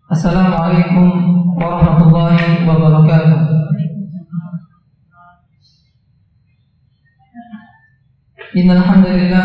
Assalamualaikum warahmatullahi wabarakatuh. Innal hamdalillah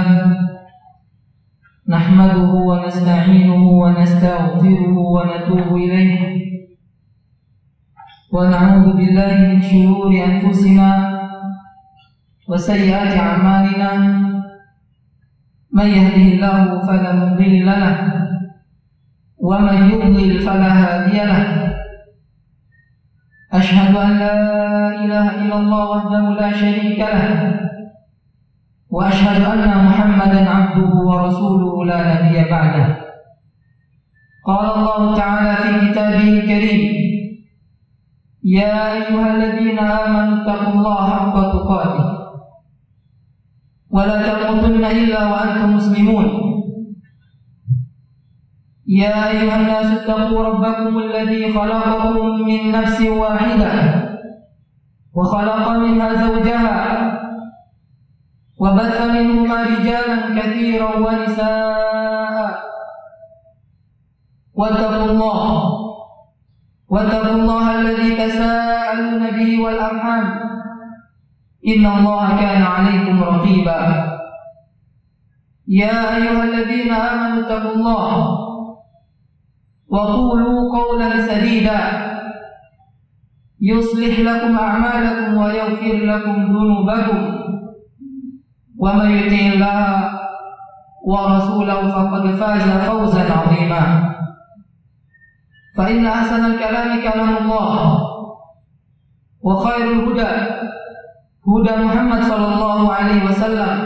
nahmaduhu wa nasta'inuhu wa nastaghfiruhu wa natubu ilayhi wa na'udzu billahi min shururi anfusina wa sayyiati a'malina. Man yahdihillahu fala mudilla lahu wa man yudlil fala hadiya lahu. Ashhadu an la ilaha illallah wahdahu la syarika lahu wa ashhadu anna Muhammadan 'abduhu wa rasuluhu la nabiyya ba'dahu. Qala Allah ta'ala fi kitabihil karim, ya ayyuhalladzina amanu taqullaha haqqa tuqatih wa la tamutunna illa wa antum muslimun. Ya ayyuhan nasu taqu rabbakum alladzi khalaqakum min nafsin wahidah wa khalaqa minha zawjaha wa batha minhuma rijalan katsiran wa nisaa. Wattaqullaha alladzi tasaaluna bihi wal arham, innallaha kana 'alaykum raqiba. Ya ayyuhalladzina amanu taqullaha wa qulu qawlan sadida yuslih lakum a'malakum wa yaghfir lakum dhunubakum wa man yuti'illaha wa rasulahu faqad faza fawzan 'azima. Fa inna ahsanal kalami kalamullah wa khairul huda huda Muhammad sallallahu alaihi wasallam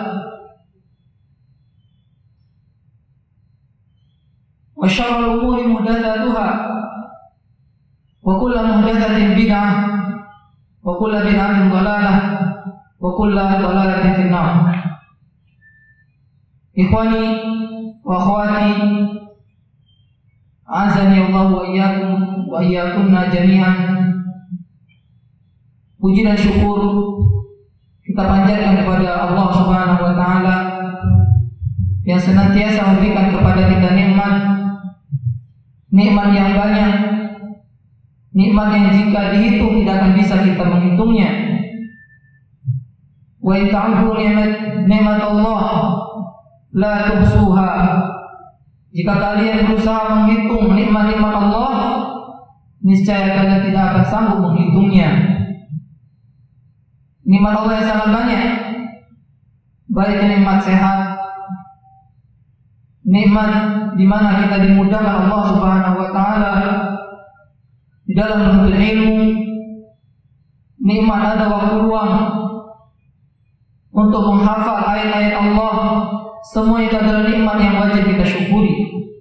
wa syarrul umuri muhdatsatuha wa kullu muhdatsatin bid'ah wa kullu bid'atin dhalalah wa kullu dhalalatin finnar. Ikhwani wa akhwati, azani Allah wa iyyakum wa iyyakunna jami'an. Puji dan syukur kita panjatkan kepada Allah Subhanahu wa taala yang senantiasa memberikan kepada kita nikmat yang banyak, nikmat yang jika dihitung tidak akan bisa kita menghitungnya. Wa in ta'uddu ni'mat Allah la tuhsuha. Jika kalian berusaha menghitung nikmat-nikmat Allah, niscaya kalian tidak akan sanggup menghitungnya. Nikmat Allah yang sangat banyak, baik nikmat sehat, nikmat di mana kita dimudahkan Allah Subhanahu wa taala di dalam menuntut ilmu, nikmat ada waktu luang untuk menghafal ayat-ayat Allah. Semua itu adalah nikmat yang wajib kita syukuri.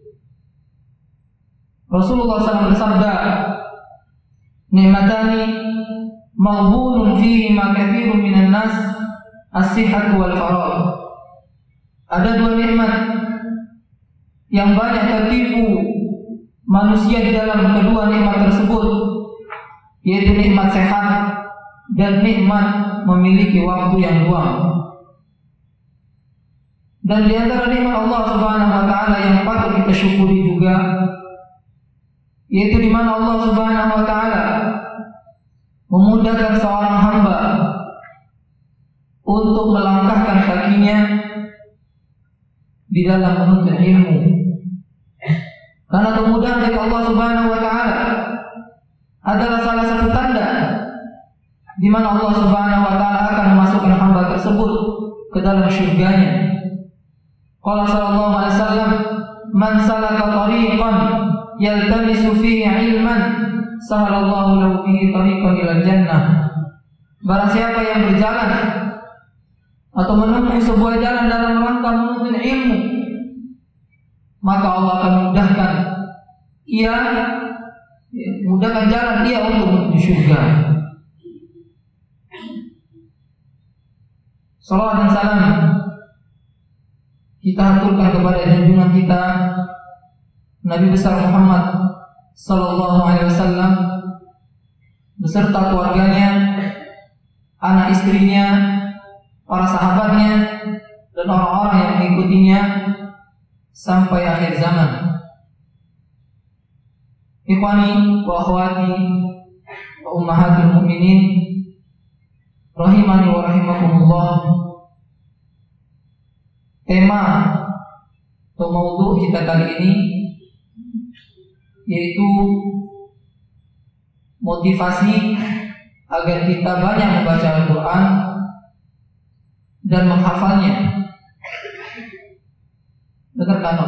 Rasulullah SAW bersabda, nikmatani maghbunun fihi ma katsirun minan nas, as-sihhatu wal faragh. Ada dua nikmat yang banyak tertipu manusia di dalam kedua nikmat tersebut, yaitu nikmat sehat dan nikmat memiliki waktu yang luang. Dan di antara nikmat Allah Subhanahu wa taala yang patut kita syukuri juga, yaitu di mana Allah Subhanahu wa taala memudahkan seorang hamba untuk melangkahkan kakinya di dalam menuntut ilmu. Karena kemudahan dari Allah Subhanahu wa taala adalah salah satu tanda di mana Allah Subhanahu wa taala akan memasukkan hamba tersebut ke dalam syurganya. Qala sallallahu alaihi wasallam, man salaka tariqan yaltamisu fihi ilman sahalallahu lahu bihi tariqan ilal jannah. Barang siapa yang berjalan atau menempuh sebuah jalan dalam rangka menuntut ilmu, maka Allah akan mudahkan jalan ia untuk menuju surga. Salawat dan salam kita haturkan kepada junjungan kita Nabi besar Muhammad sallallahu alaihi wasallam beserta keluarganya, anak istrinya, para sahabatnya, dan orang-orang yang mengikutinya sampai akhir zaman. Ikhwani wa akhwati wa ummahatul mu'minin rahimani wa rahimakumullah. Tema atau maudhu kita kali ini yaitu motivasi agar kita banyak membaca Al-Quran dan menghafalnya. Benar kan?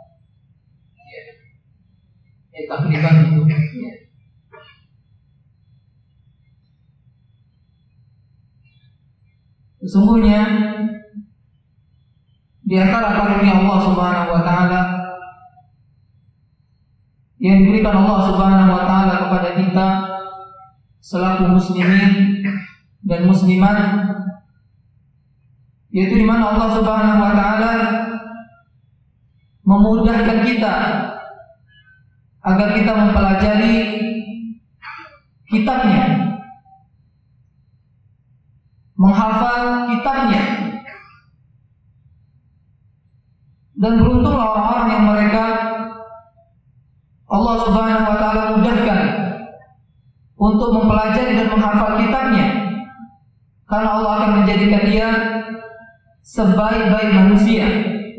Takriban itu. Sesungguhnya di antara karunia Allah Subhanahu wa taala yang diberikan Allah Subhanahu wa taala kepada kita selaku muslimin dan muslimat, yaitu di mana Allah Subhanahu wa taala memudahkan kita agar kita mempelajari kitabnya, menghafal kitabnya. Dan beruntunglah orang-orang yang mereka Allah Subhanahu wa taala mudahkan untuk mempelajari dan menghafal kitabnya, karena Allah akan menjadikan dia sebaik-baik manusia.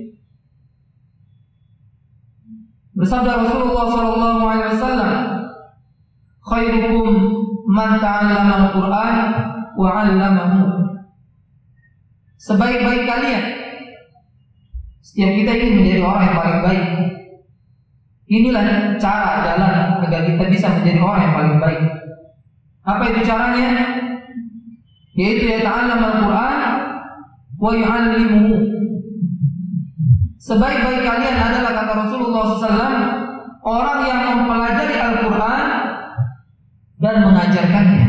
Bersabda Rasulullah SAW, khairukum man ta'allama al-Quran wa 'allamahu. Sebaik-baik kalian, setiap kita ingin menjadi orang yang paling baik. Inilah cara jalan agar kita bisa menjadi orang yang paling baik. Apa itu caranya? Yaitu yata'allam al-Quran wa yu'allimuhu. Sebaik-baik kalian adalah, kata Rasulullah SAW, orang yang mempelajari Al-Quran dan mengajarkannya.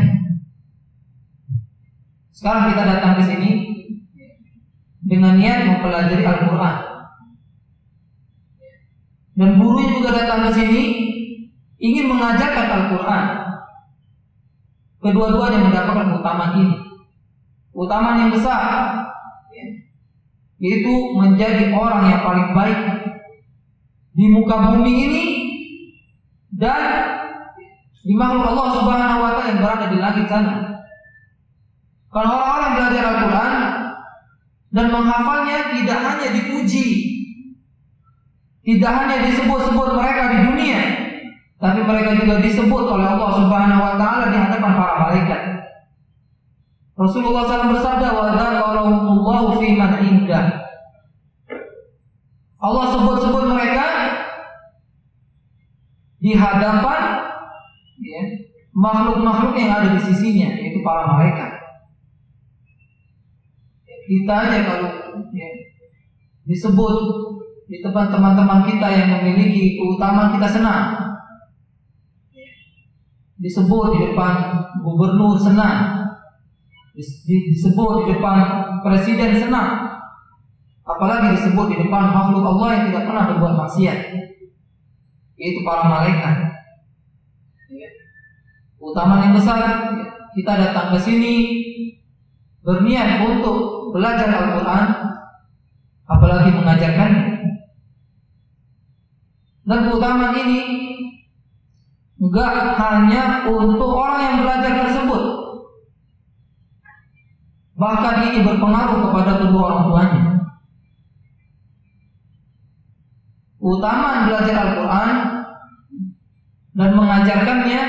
Sekarang kita datang ke sini dengan niat mempelajari Al-Quran, dan gurunya juga datang ke sini ingin mengajarkan Al-Quran. Kedua-duanya mendapatkan keutamaan ini, keutamaan yang besar, yaitu menjadi orang yang paling baik di muka bumi ini dan di makhluk Allah Subhanahu wa taala yang berada di langit sana. Kalau orang-orang belajar Al-Quran dan menghafalnya, tidak hanya dipuji, tidak hanya disebut-sebut mereka di dunia, tapi mereka juga disebut oleh Allah Subhanahu wa taala di hadapan para malaikat. Rasulullah SAW bersabda, wa dzakarahumullahu fi man indah. Allah sebut-sebut mereka di hadapan makhluk-makhluk yang ada di sisinya, yaitu para malaikat. Kita aja kalau disebut di tempat teman-teman kita yang memiliki keutamaan, kita senang. Disebut di depan gubernur, senang. Disebut di depan presiden, senang. Apalagi disebut di depan makhluk Allah yang tidak pernah berbuat maksiat, yaitu para malaikat. Keutamaan yang besar. Kita datang ke sini berniat untuk belajar Al-Quran, apalagi mengajarkannya. Dan keutamaan ini enggak hanya untuk orang yang belajar tersebut, bahkan ini berpengaruh kepada kedua orang tuanya. Keutamaan belajar Al-Quran dan mengajarkannya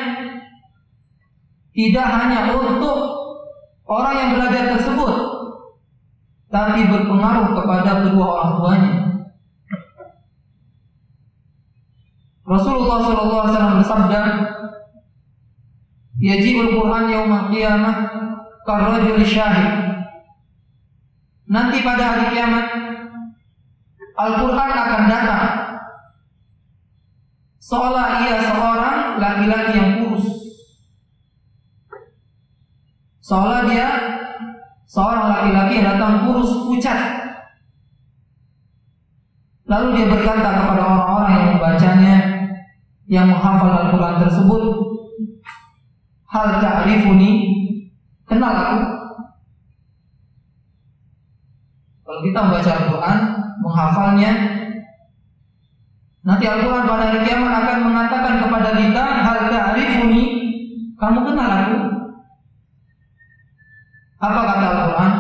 tidak hanya untuk orang yang belajar tersebut, tapi berpengaruh kepada kedua orang tuanya. Rasulullah SAW bersabda, yajibul Quran yaumul qiyamah karrajul syahid. Nanti pada hari kiamat Al-Quran akan datang seolah ia seorang laki-laki yang kurus, seolah dia seorang laki-laki yang datang kurus pucat. Lalu dia berkata kepada orang-orang yang membacanya, yang menghafal Al-Quran tersebut, hal ta'rifuni, kenal aku? Kalau kita membaca Al-Quran, menghafalnya, Nanti Al-Quran pada hari kiamat akan mengatakan kepada kita, hal ta'rifuni, kamu kenal aku? Apa kata Al-Quran?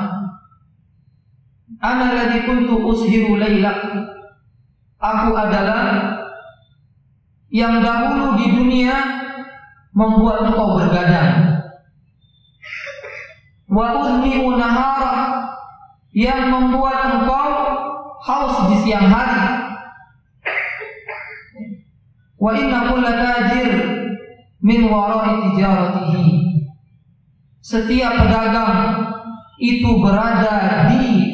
Ana alladzi kuntu ushiru lailak. Aku adalah yang dahulu di dunia membuat engkau bergadang. Wa uzmi'u nahara, yang membuat engkau haus di siang hari. Wa inna kulla tajir min wara'i tijaratihi. Setiap pedagang itu berada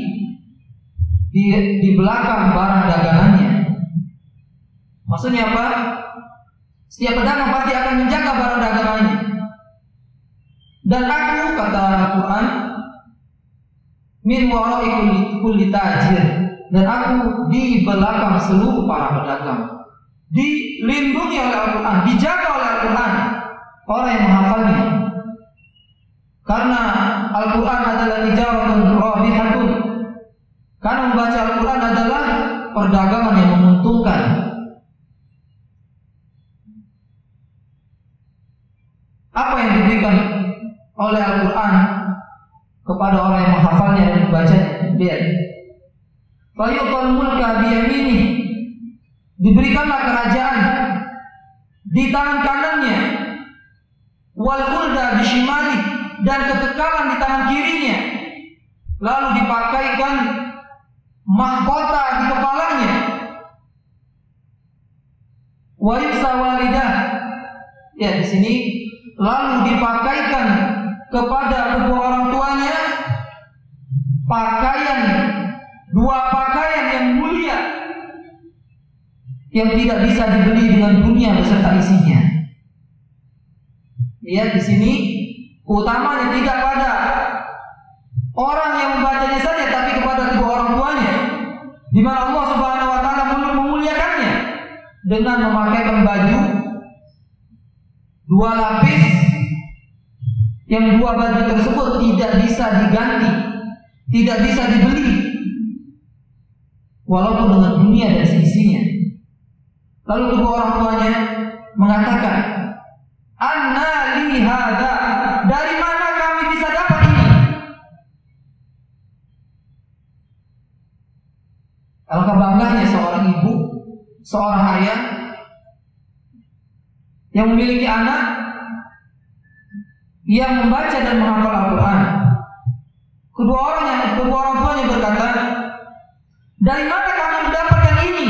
di belakang barang dagangannya. Maksudnya apa? Setiap pedagang pasti akan menjaga barang dagangannya. Dan aku, kata Al-Quran, min wara'i kulli tajir, dan aku di belakang seluruh para pedagang. Dilindungi oleh Al-Quran, dijaga oleh Al-Quran orang yang menghafalnya. Karena Al-Quran adalah tijaratun rabihatun. Karena membaca Al-Quran adalah perdagangan yang menguntungkan. Apa yang diberikan oleh Al-Quran kepada orang yang menghafalnya dan membacanya? Lihat. Fayuqal mulka biyaminih, diberikanlah kerajaan di tangan kanannya, wal khulda bishimali, dan kekekalan di tangan kirinya. Lalu dipakaikan mahkota di kepalanya. Wa yuksa walidah, ya di sini, lalu dipakaikan kepada kedua orang tuanya pakaian, dua pakaian yang mulia yang tidak bisa dibeli dengan dunia beserta isinya. Lihat di sini, utamanya tidak pada orang yang membacanya saja, tapi kepada kedua orang tuanya, di mana Allah Subhanahu wa taala memuliakannya dengan memakaikan baju dua lapis, yang dua baju tersebut tidak bisa diganti, tidak bisa dibeli walaupun dengan dunia dan seisinya. Lalu kedua orang tuanya mengatakan, anna li hada, dari mana kami bisa dapat ini? Alangkah bangganya seorang ibu, seorang ayah yang memiliki anak yang membaca dan menghafal Al-Quran. Kedua orang tuanya berkata, dari mana kami mendapatkan ini?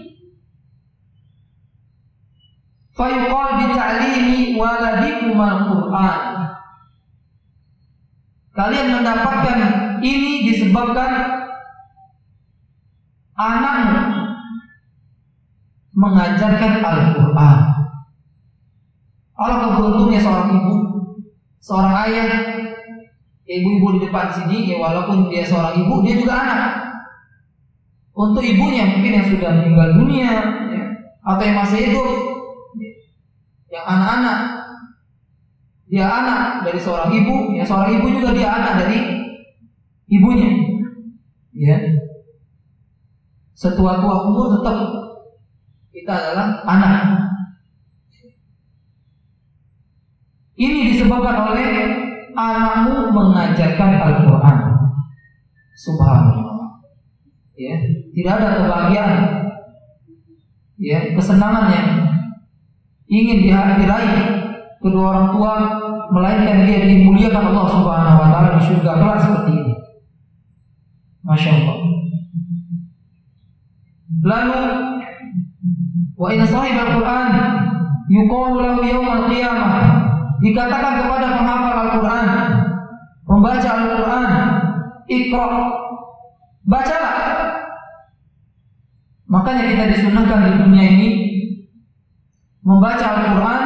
Fayuqal bita'limi waladikum al-Quran. Kalian mendapatkan ini disebabkan anakmu mengajarkan Al-Quran. Alangkah beruntungnya seorang ibu, seorang ayah. Ibu-ibu di depan sini, ya walaupun dia seorang ibu, dia juga anak. Untuk ibunya mungkin yang sudah meninggal dunia, ya, atau yang masih hidup, yang anak-anak, dia anak dari seorang ibu, ya seorang ibu juga dia anak dari ibunya, ya. Setua-tua umur tetap kita adalah anak. Ini disebabkan oleh anakmu mengajarkan Al-Quran. Subhanallah. Ya, tidak ada kebahagiaan, ya, kesenangan yang ingin diraih kedua orang tua melainkan dia dimuliakan Allah Subhanahu wa taala di surga kelak seperti ini. Masya Allah. Lalu wa inna sahib Al-Quran yuqalu lahu yawmal qiyamah, dikatakan kepada penghafal Al-Quran, membaca Al-Quran, Iqra, bacalah. Makanya kita disunahkan di dunia ini membaca Al-Quran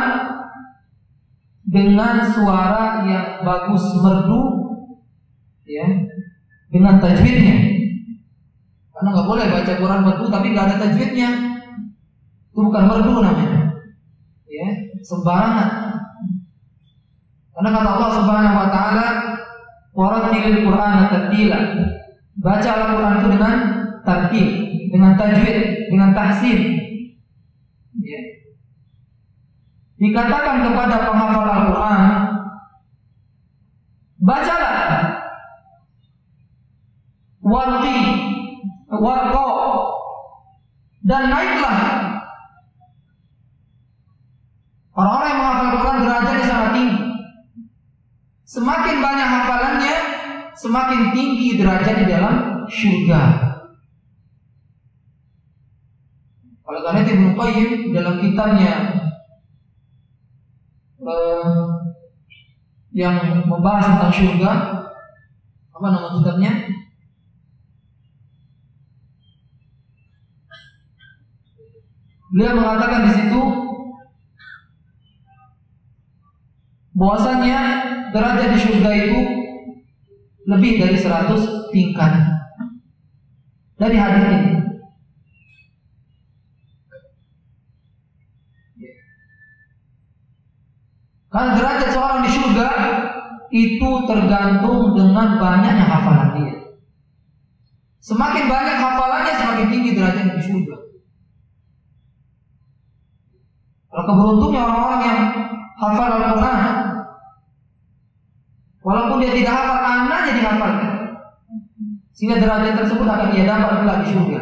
dengan suara yang bagus, merdu, ya, dengan tajwidnya. Karena nggak boleh baca Quran merdu tapi nggak ada tajwidnya, itu bukan merdu namanya, ya, sembarangan. Karena kata Allah Subhanahu wa taala, warattilil Qur'ana tartila, baca Al-Quran itu dengan tartil, dengan tajwid, dengan tahsin. dikatakan kepada penghafal Al-Quran, bacalah warqa, dan naiklah. Orang-orang yang menghafal Al-Quran derajatnya sangat tinggi. Semakin banyak hafalannya, semakin tinggi derajat di dalam surga. Oleh karena itu Ibnu Qayyim dalam kitabnya yang membahas tentang surga, apa nama kitabnya? Beliau mengatakan di situ bahwasanya derajat di surga itu lebih dari 100 tingkat. Dari hadis ini, karena derajat seorang di surga itu tergantung dengan banyaknya hafalan dia. Semakin banyak hafalannya, semakin tinggi derajat di surga. Kalau keberuntungnya orang-orang yang hafal Al-Quran, walaupun dia tidak hafal, anaknya dihafalkan, sehingga derajat tersebut akan dia dapat kelak di surga.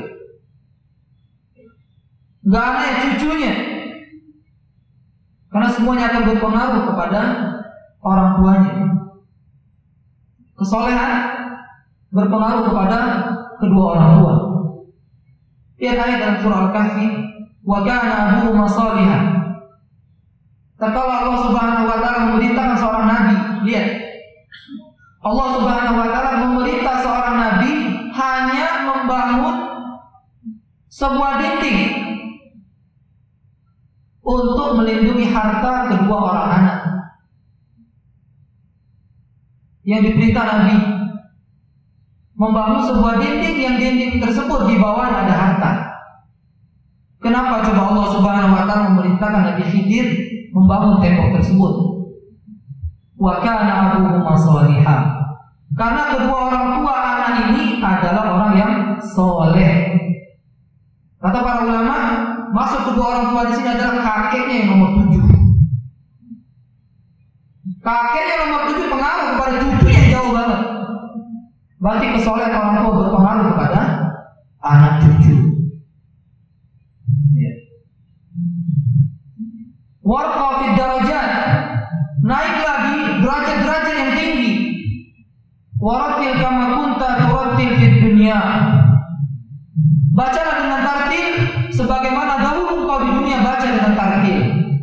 Gak anaknya, cucunya, karena semuanya akan berpengaruh kepada orang tuanya. Kesolehan berpengaruh kepada kedua orang tua. Lihat ayat dalam surah Al-Kahfi, wa kana abuhuma shalihan. Tatkala Allah Subhanahu wa taala memerintahkan seorang nabi, lihat, Allah Subhanahu wa taala memerintah seorang nabi hanya membangun sebuah dinding untuk melindungi harta kedua orang anak. Yang diperintah Nabi membangun sebuah dinding, yang dinding tersebut di bawahnya ada harta. Kenapa coba Allah Subhanahu wa taala memerintahkan Nabi Khidir membangun tembok tersebut? Wa kana abuhuma shalihan. Karena kedua orang tua anak ini adalah orang yang soleh. Kata para ulama, maksud kedua orang tua di sini adalah kakeknya yang nomor 7. Kakeknya nomor 7 pengaruh kepada cucu yang jauh banget. Berarti kesolehan orang tua berpengaruh kepada anak cucu. Warqa fid darajat, naik lagi derajat-derajat yang tinggi. Warattil kama kunta turattil fid dunya. Bacalah dengan tartil sebagaimana dahulu kau di dunia baca dengan tartil.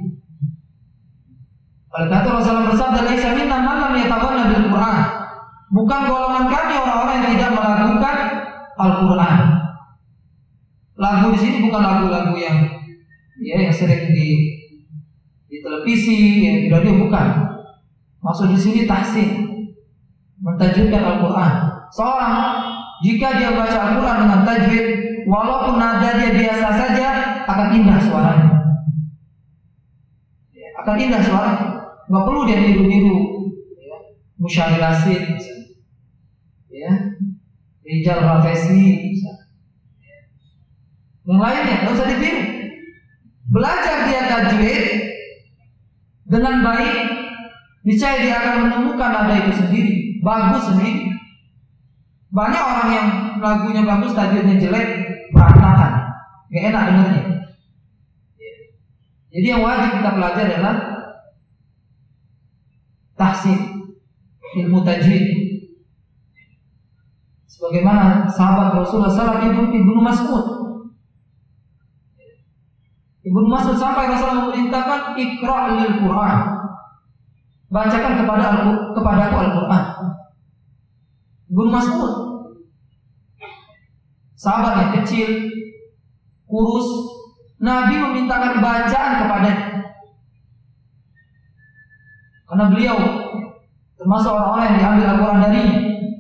Oleh karena itu Rasulullah bersabda, laisa minna man lam yataghanna bil Qur'an. Bukan golongan kami orang-orang yang tidak melakukan Al-Qur'an. Lagu di sini bukan lagu-lagu yang sering di televisi, yang di radio, bukan. Maksud di sini tahsin, mentajwidkan Al-Qur'an. Seorang jika dia baca Al-Qur'an dengan tajwid, walaupun nada dia biasa saja, akan indah suaranya. Akan indah suaranya. Nggak perlu dia niru-niru Musyair Yasin, Rijal Rafesi, yang lainnya, nggak usah ditiru. Belajar dia tajwid dengan baik, niscaya dia akan menemukan nada itu sendiri, bagus sendiri. Banyak orang yang lagunya bagus, tajwidnya jelek, berantakan, nggak enak dengarnya. Jadi yang wajib kita pelajari adalah tahsin, ilmu tajwid. Sebagaimana sahabat Rasulullah SAW Ibnu Mas'ud. Ibnu Mas'ud sampai Rasulullah memerintahkan Iqra' lil Qur'an. Bacakan kepadaku Al-Qur'an. Ibnu Mas'ud, sahabat yang kecil, kurus, Nabi memintakan bacaan kepadanya. Karena beliau termasuk orang-orang yang diambil Al-Quran darinya.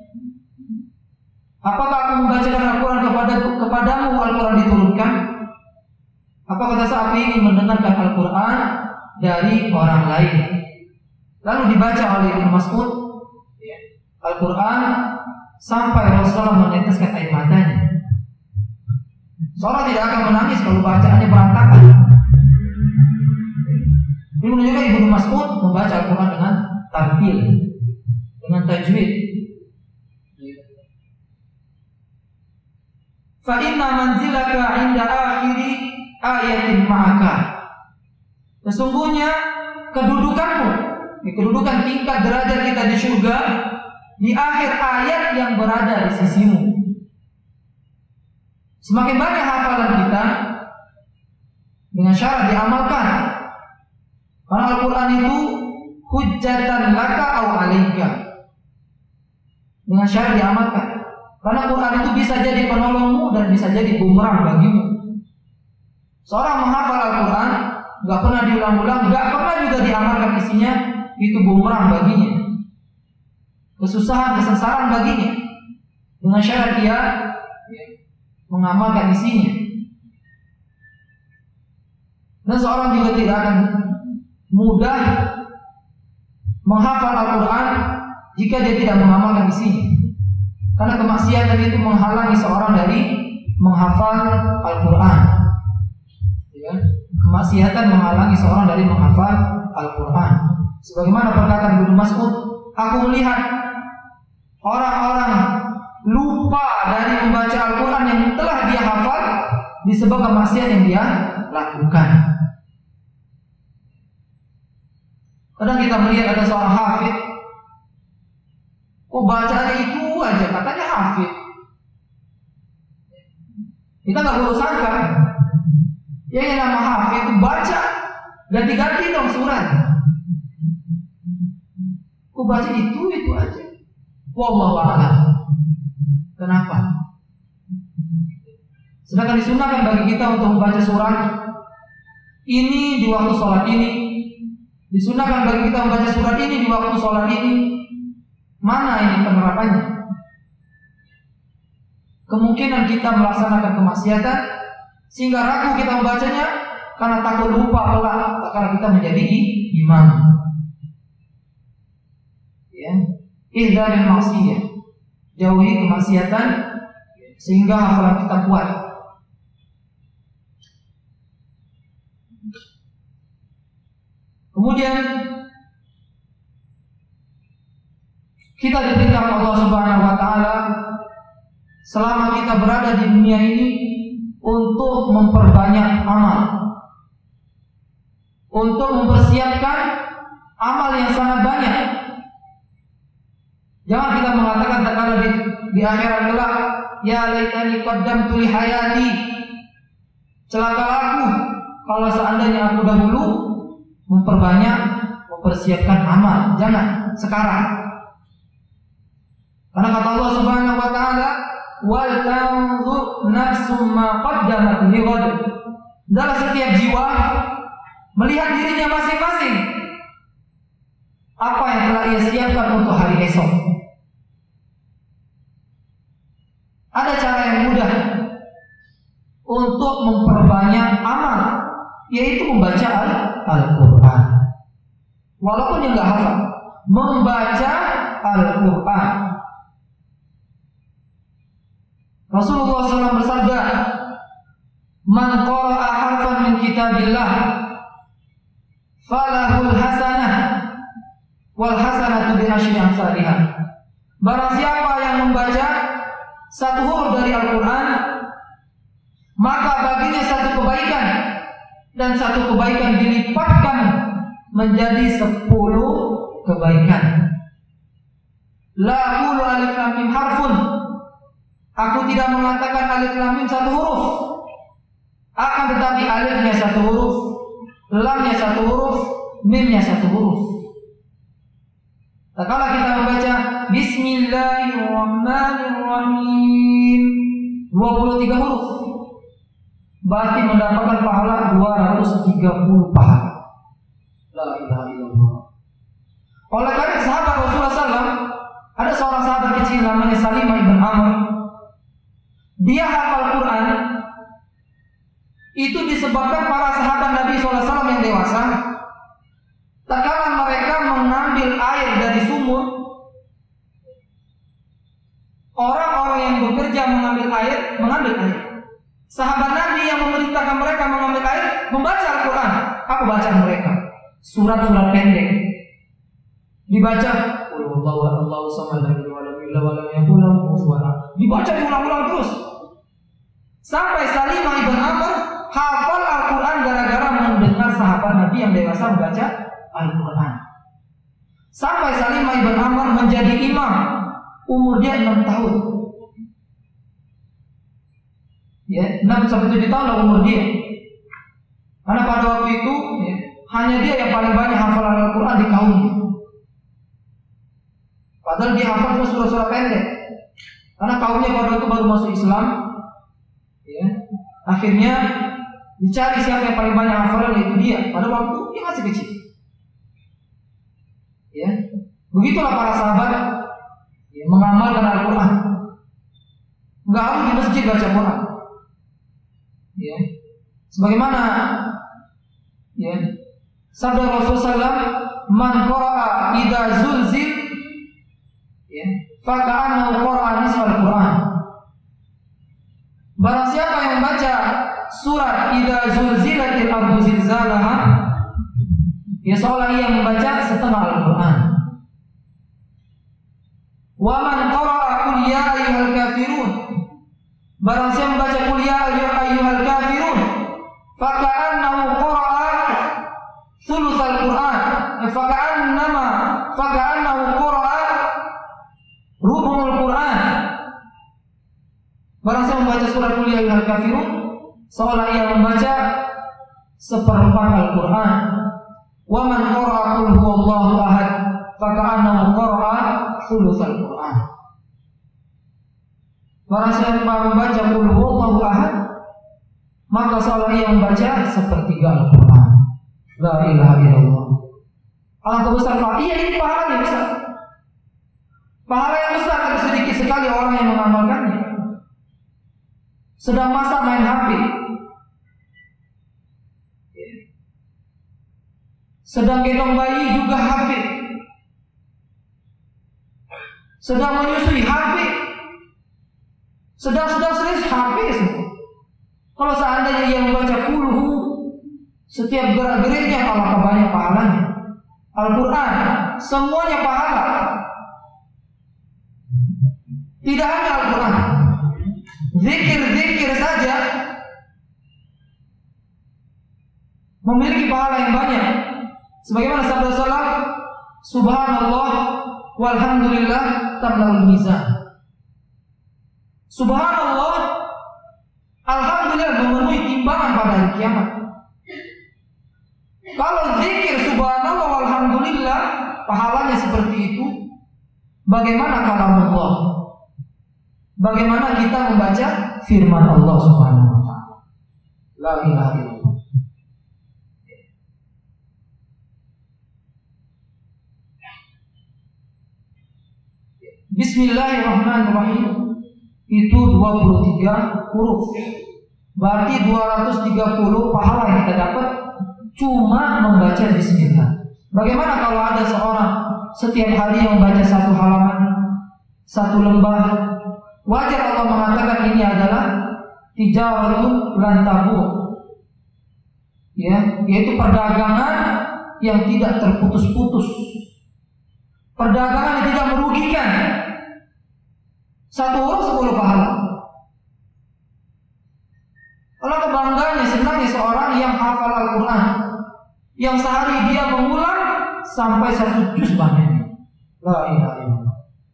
Apakah aku membacakan Al-Quran kepadamu, Al-Quran diturunkan? Apa kata saya, aku ingin mendengarkan Al-Quran dari orang lain. Lalu dibaca oleh Ibnu Mas'ud Al-Quran sampai Rasulullah meneteskan air matanya. Seorang tidak akan menangis kalau bacaannya berantakan. Ibnu Itu menunjukkan Ibnu Mas'ud membaca Al-Quran dengan tartil, dengan tajwid. Fa inna manzilaka 'inda akhiri ayatin ma'aka. Sesungguhnya kedudukanmu, kedudukan tingkat derajat kita di surga di akhir ayat yang berada di sisimu. Semakin banyak hafalan kita dengan syarat diamalkan. Karena Al-Quran itu hujjatan laka aw alaika. Dengan syarat diamalkan. Karena Quran itu bisa jadi penolongmu dan bisa jadi bumerang bagimu. Seorang menghafal Al-Quran gak pernah diulang-ulang, gak pernah juga diamalkan isinya, itu bumerang baginya. Kesusahan, kesengsaraan baginya. Dengan syarat dia mengamalkan isinya. Dan seorang juga tidak akan mudah menghafal Al-Quran jika dia tidak mengamalkan isinya. Karena kemaksiatan itu menghalangi seorang dari menghafal Al-Quran. Ya, kemaksiatan menghalangi seorang dari menghafal Al-Quran. Sebagaimana perkataan Ibnu Mas'ud, aku melihat orang-orang lupa dari membaca Al-Quran yang telah dia hafal disebabkan kemaksiatan yang dia lakukan. Kadang kita melihat ada seorang hafid, bacaannya itu aja, katanya hafid. Kita nggak perlu sangka, yang nama hafid itu baca, ganti-ganti dong surat. Baca itu aja. Wallahu a'lam. Kenapa? Sedangkan disunahkan bagi kita untuk membaca surat ini di waktu sholat ini. Disunahkan bagi kita membaca surat ini di waktu sholat ini. Mana ini penerapannya? Kemungkinan kita melaksanakan kemaksiatan sehingga ragu kita membacanya karena takut lupa kelak karena kita menjadi imam. Ya, ihdzaril maksiyah, jauhi kemaksiatan sehingga hafalan kita kuat. Kemudian kita diperintahkan Allah Subhanahu wa taala selama kita berada di dunia ini untuk memperbanyak amal. Untuk mempersiapkan amal yang sangat banyak. Jangan kita mengatakan tatkala di akhirat kelak, ya laitani qaddamtu li hayati. Celakalah aku kalau seandainya aku dahulu mempersiapkan amal. Jangan sekarang. Karena kata Allah Subhanahu wa taala, "Wal tanzur nafsum ma qaddamat lighad." Dalam setiap jiwa melihat dirinya masing-masing apa yang telah ia siapkan untuk hari esok. Ada cara yang mudah untuk memperbanyak amal, yaitu membaca Al-Quran. Walaupun dia nggak hafal, membaca Al-Quran. Rasulullah SAW bersabda, "Man qara'a harfan min kitabillah, falahul hasanah, wal hasanatu bi asyri amsalihah." Barang siapa yang membaca satu huruf dari Al-Quran, maka baginya satu kebaikan, dan satu kebaikan dilipatkan menjadi 10 kebaikan. La aqulu alif lam mim harfun. Aku tidak mengatakan alif lam mim satu huruf. Akan tetapi alifnya satu huruf, lamnya satu huruf, mimnya satu huruf. Tatkala kita membaca Bismillahirrahmanirrahim 23 huruf, berarti mendapatkan pahala 230 pahala. La ilaha illallah. Oleh karena sahabat Rasulullah SAW, ada seorang sahabat kecil namanya Salimah ibn Amr. Dia hafal Quran itu disebabkan para sahabat Nabi SAW yang dewasa, tatkala mereka mengambil air dari sumur, orang-orang yang bekerja mengambil air. Sahabat Nabi yang memerintahkan mereka mengambil air membaca Al-Quran. Apa bacaan mereka? surat-surat pendek. Dibaca, Allahu samad lam yalid walam yulad walam yakul lahu kufuwan ahad. Dibaca diulang-ulang terus. Sampai Salimah ibn Amr hafal Al-Quran gara-gara mendengar sahabat Nabi yang dewasa membaca Al-Quran. Sampai Salimah ibn Amr menjadi imam, umur dia 6 tahun. Ya, 6-7 tahun lah umur dia. Karena pada waktu itu ya, hanya dia yang paling banyak hafalan Al-Quran di kaumnya. Padahal dia hafal cuma surah-surah pendek. Karena kaumnya pada waktu itu baru masuk Islam. Ya, akhirnya dicari siapa yang paling banyak hafalan, yaitu dia. Pada waktu dia masih kecil. Ya, begitulah para sahabat ya, mengamalkan Al-Quran. Enggak harus di masjid baca Quran. Ya, sebagaimana ya sabda Rasulullah SAW, man qara'a idza zulzil ya faka'annahu qara'a nisfal Quran. Barang siapa yang membaca surat idza zulzilatil ardu zilzalaha, ya seolah ia membaca setengah Al-Quran. Wa man qara'a qul ya ayyuhal kafirun, barang siapa membaca qul ya ayyuhal kafirun, faka'annahu qara'a thulutsal Quran, faka'annahu qara'a rubul Quran. Barang siapa membaca surat qul ya ayyuhal kafirun, seolah ia membaca seperempat Al-Quran. Wa man qara'a qul huwallahu ahad, faka'annahu qara'a thulutsal Quran. Barang siapa membaca qul huwallahu ahad, maka seolah ia membaca sepertiga Al-Quran. La ilaha illallah. Alangkah besar pahala. Iya, ini pahala yang besar. Pahala yang besar, tapi sedikit sekali orang yang mengamalkannya. Sedang masa main HP, sedang gendong bayi juga HP, sedang menyusui HP, sedang serius HP semua. Kalau seandainya ia membaca kulhu setiap gerak-geriknya, alangkah banyak pahalanya. Al-Quran semuanya pahala. Tidak hanya Al-Quran, zikir-zikir saja memiliki pahala yang banyak. Sebagaimana sabda Rasulullah, subhanallah walhamdulillah tamla'ul mizan. Subhanallah, alhamdulillah memenuhi timbangan pada hari kiamat. Kalau zikir subhanallah walhamdulillah pahalanya seperti itu, bagaimana kalamullah? Bagaimana kita membaca firman Allah Subhanahu wa taala? La ilaha illallah. Bismillahirrahmanirrahim itu 23 huruf. Berarti 230 pahala yang kita dapat cuma membaca bismillah. Bagaimana kalau ada seorang setiap hari yang membaca satu halaman, satu lembar? Wajar Allah mengatakan ini adalah tijaratun lan tabur. Ya, yaitu perdagangan yang tidak terputus-putus. Perdagangan yang tidak merugikan. Satu huruf 10 pahala. Allah kebangganya, senangnya seorang yang hafal Al-Quran, yang sehari dia mengulang sampai 1 juz banyaknya. La ilaha illallah.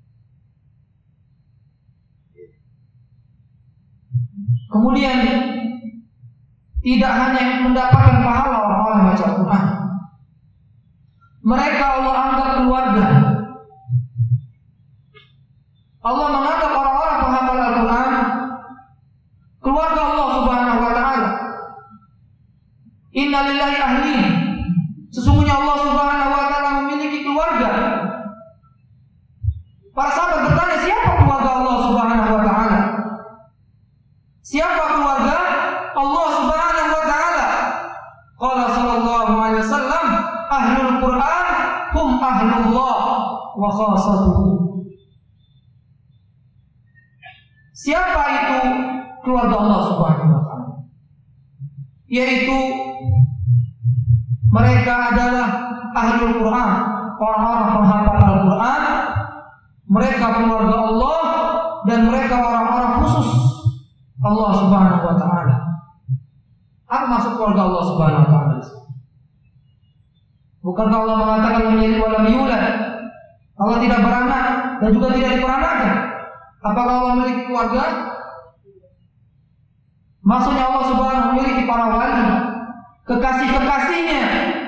Kemudian tidak hanya mendapatkan pahala orang-orang yang baca Al-Quran, mereka Allah anggap keluarga. Allah menganggap orang-orang penghafal Al-Quran keluarga Allah Subhanahu wa taala. Inna lillahi ahlin, sesungguhnya Allah Subhanahu wa taala memiliki keluarga. Para sahabat bertanya, siapa keluarga Allah Subhanahu wa taala? Siapa keluarga Allah Subhanahu wa taala? Qala sallallahu alaihi wasallam, ahlul Quran hum ahlullah wa khassatuhu. Siapa itu keluarga Allah Subhanahu wa taala? Yaitu mereka adalah ahlul Quran, orang-orang penghafal Al-Quran, mereka keluarga Allah, dan mereka orang-orang khusus Allah Subhanahu wa Ta'ala. Apa maksud keluarga Allah Subhanahu wa Ta'ala? Bukankah Allah mengatakan lam yalid wa lam yulad? Allah tidak beranak dan juga tidak diperanakan. Apakah Allah memiliki keluarga? Maksudnya Allah Subhanahu memiliki para wali, kekasih-kekasihnya.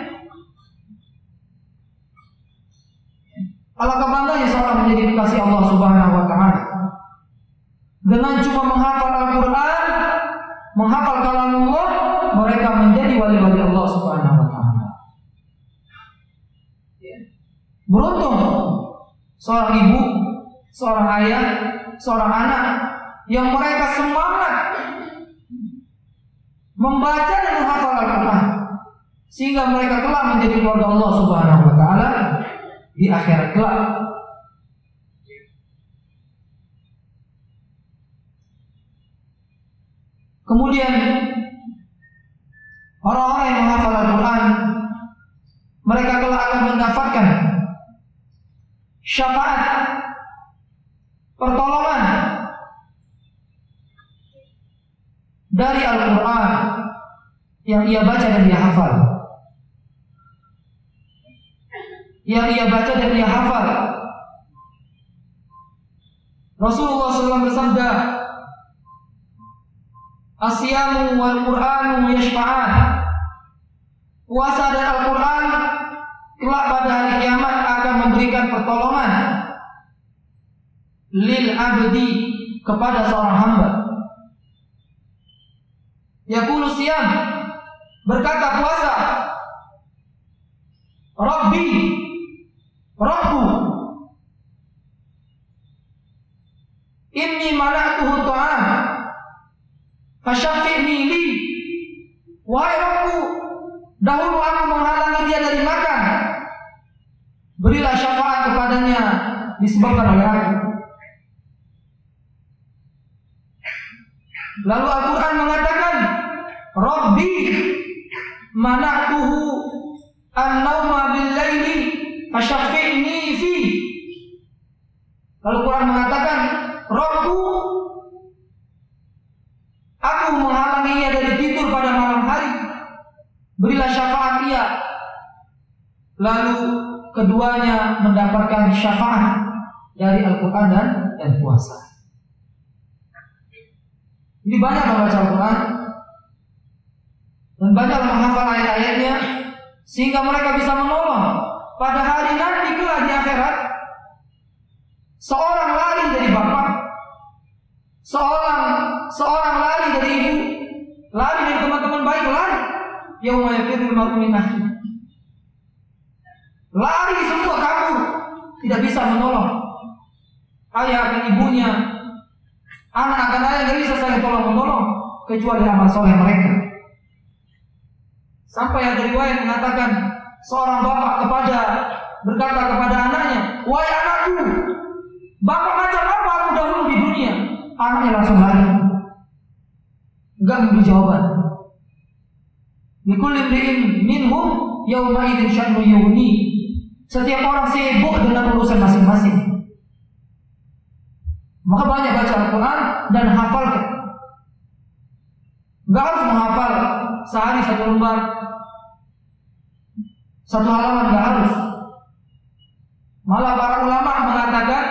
Alangkah bangganya seorang menjadi kekasih Allah Subhanahu wa Ta'ala. Dengan cuma menghafal Al-Quran, menghafal kalamullah, mereka menjadi wali-wali Allah Subhanahu wa Ta'ala. Beruntung seorang ibu, seorang ayah, seorang anak yang mereka semangat membaca dan menghafal Al-Quran, sehingga mereka kelak menjadi keluarga Allah Subhanahu wa Ta'ala di akhirat kelak. Kemudian orang-orang yang menghafal Al-Quran, mereka kelak akan mendapatkan syafaat, pertolongan dari Al-Quran yang ia baca dan ia hafal. Yang ia baca dan ia hafal. Rasulullah SAW bersabda, "Asyamu wal Qur'anu yashfa'an." Puasa dan Al-Quran kelak pada hari kiamat akan memberikan pertolongan lil abdi, kepada seorang hamba. Yaqulu siyam, berkata puasa, Rabbi, Rabbu, inni mana'tuhu ta'am fasyafi'ni li. Wahai Rabbu, dahulu aku menghalangi dia dari makan, berilah syafaat kepadanya disebabkan oleh aku. Lalu Al-Quran mengatakan, Rabbi mana'tuhu an-nawma bil-laili fasyafi'ni fi. Lalu Quran mengatakan, Rabbu, aku menghalangi ia dari tidur pada malam hari, berilah syafaat ia. Lalu keduanya mendapatkan syafaat dari Al-Quran dan puasa. Jadi banyak membaca Al-Quran dan banyak menghafal ayat-ayatnya, sehingga mereka bisa menolong pada hari nanti kelak di akhirat. Seorang lari dari bapak, seorang lari dari ibu, lari dari teman-teman baik, lari. Yauma yafirrul mar'u min akhihi. Lari semua kabur, tidak bisa menolong. Ayah akan ibunya, anak akan ayah, tidak bisa saya tolong-menolong kecuali amal soleh mereka. Sampai ada riwayat mengatakan seorang bapak berkata kepada anaknya, wahai anakku, bapak macam apa aku dahulu di dunia? Anaknya langsung lari, enggak memberi jawaban. Likulli imri'in minhum yawma idzin sya'nu yughni. Setiap orang sibuk dengan urusan masing-masing. Maka banyak baca Al-Quran dan hafalkan. Enggak harus menghafal sehari 1 lembar, 1 halaman, enggak harus. Malah para ulama mengatakan,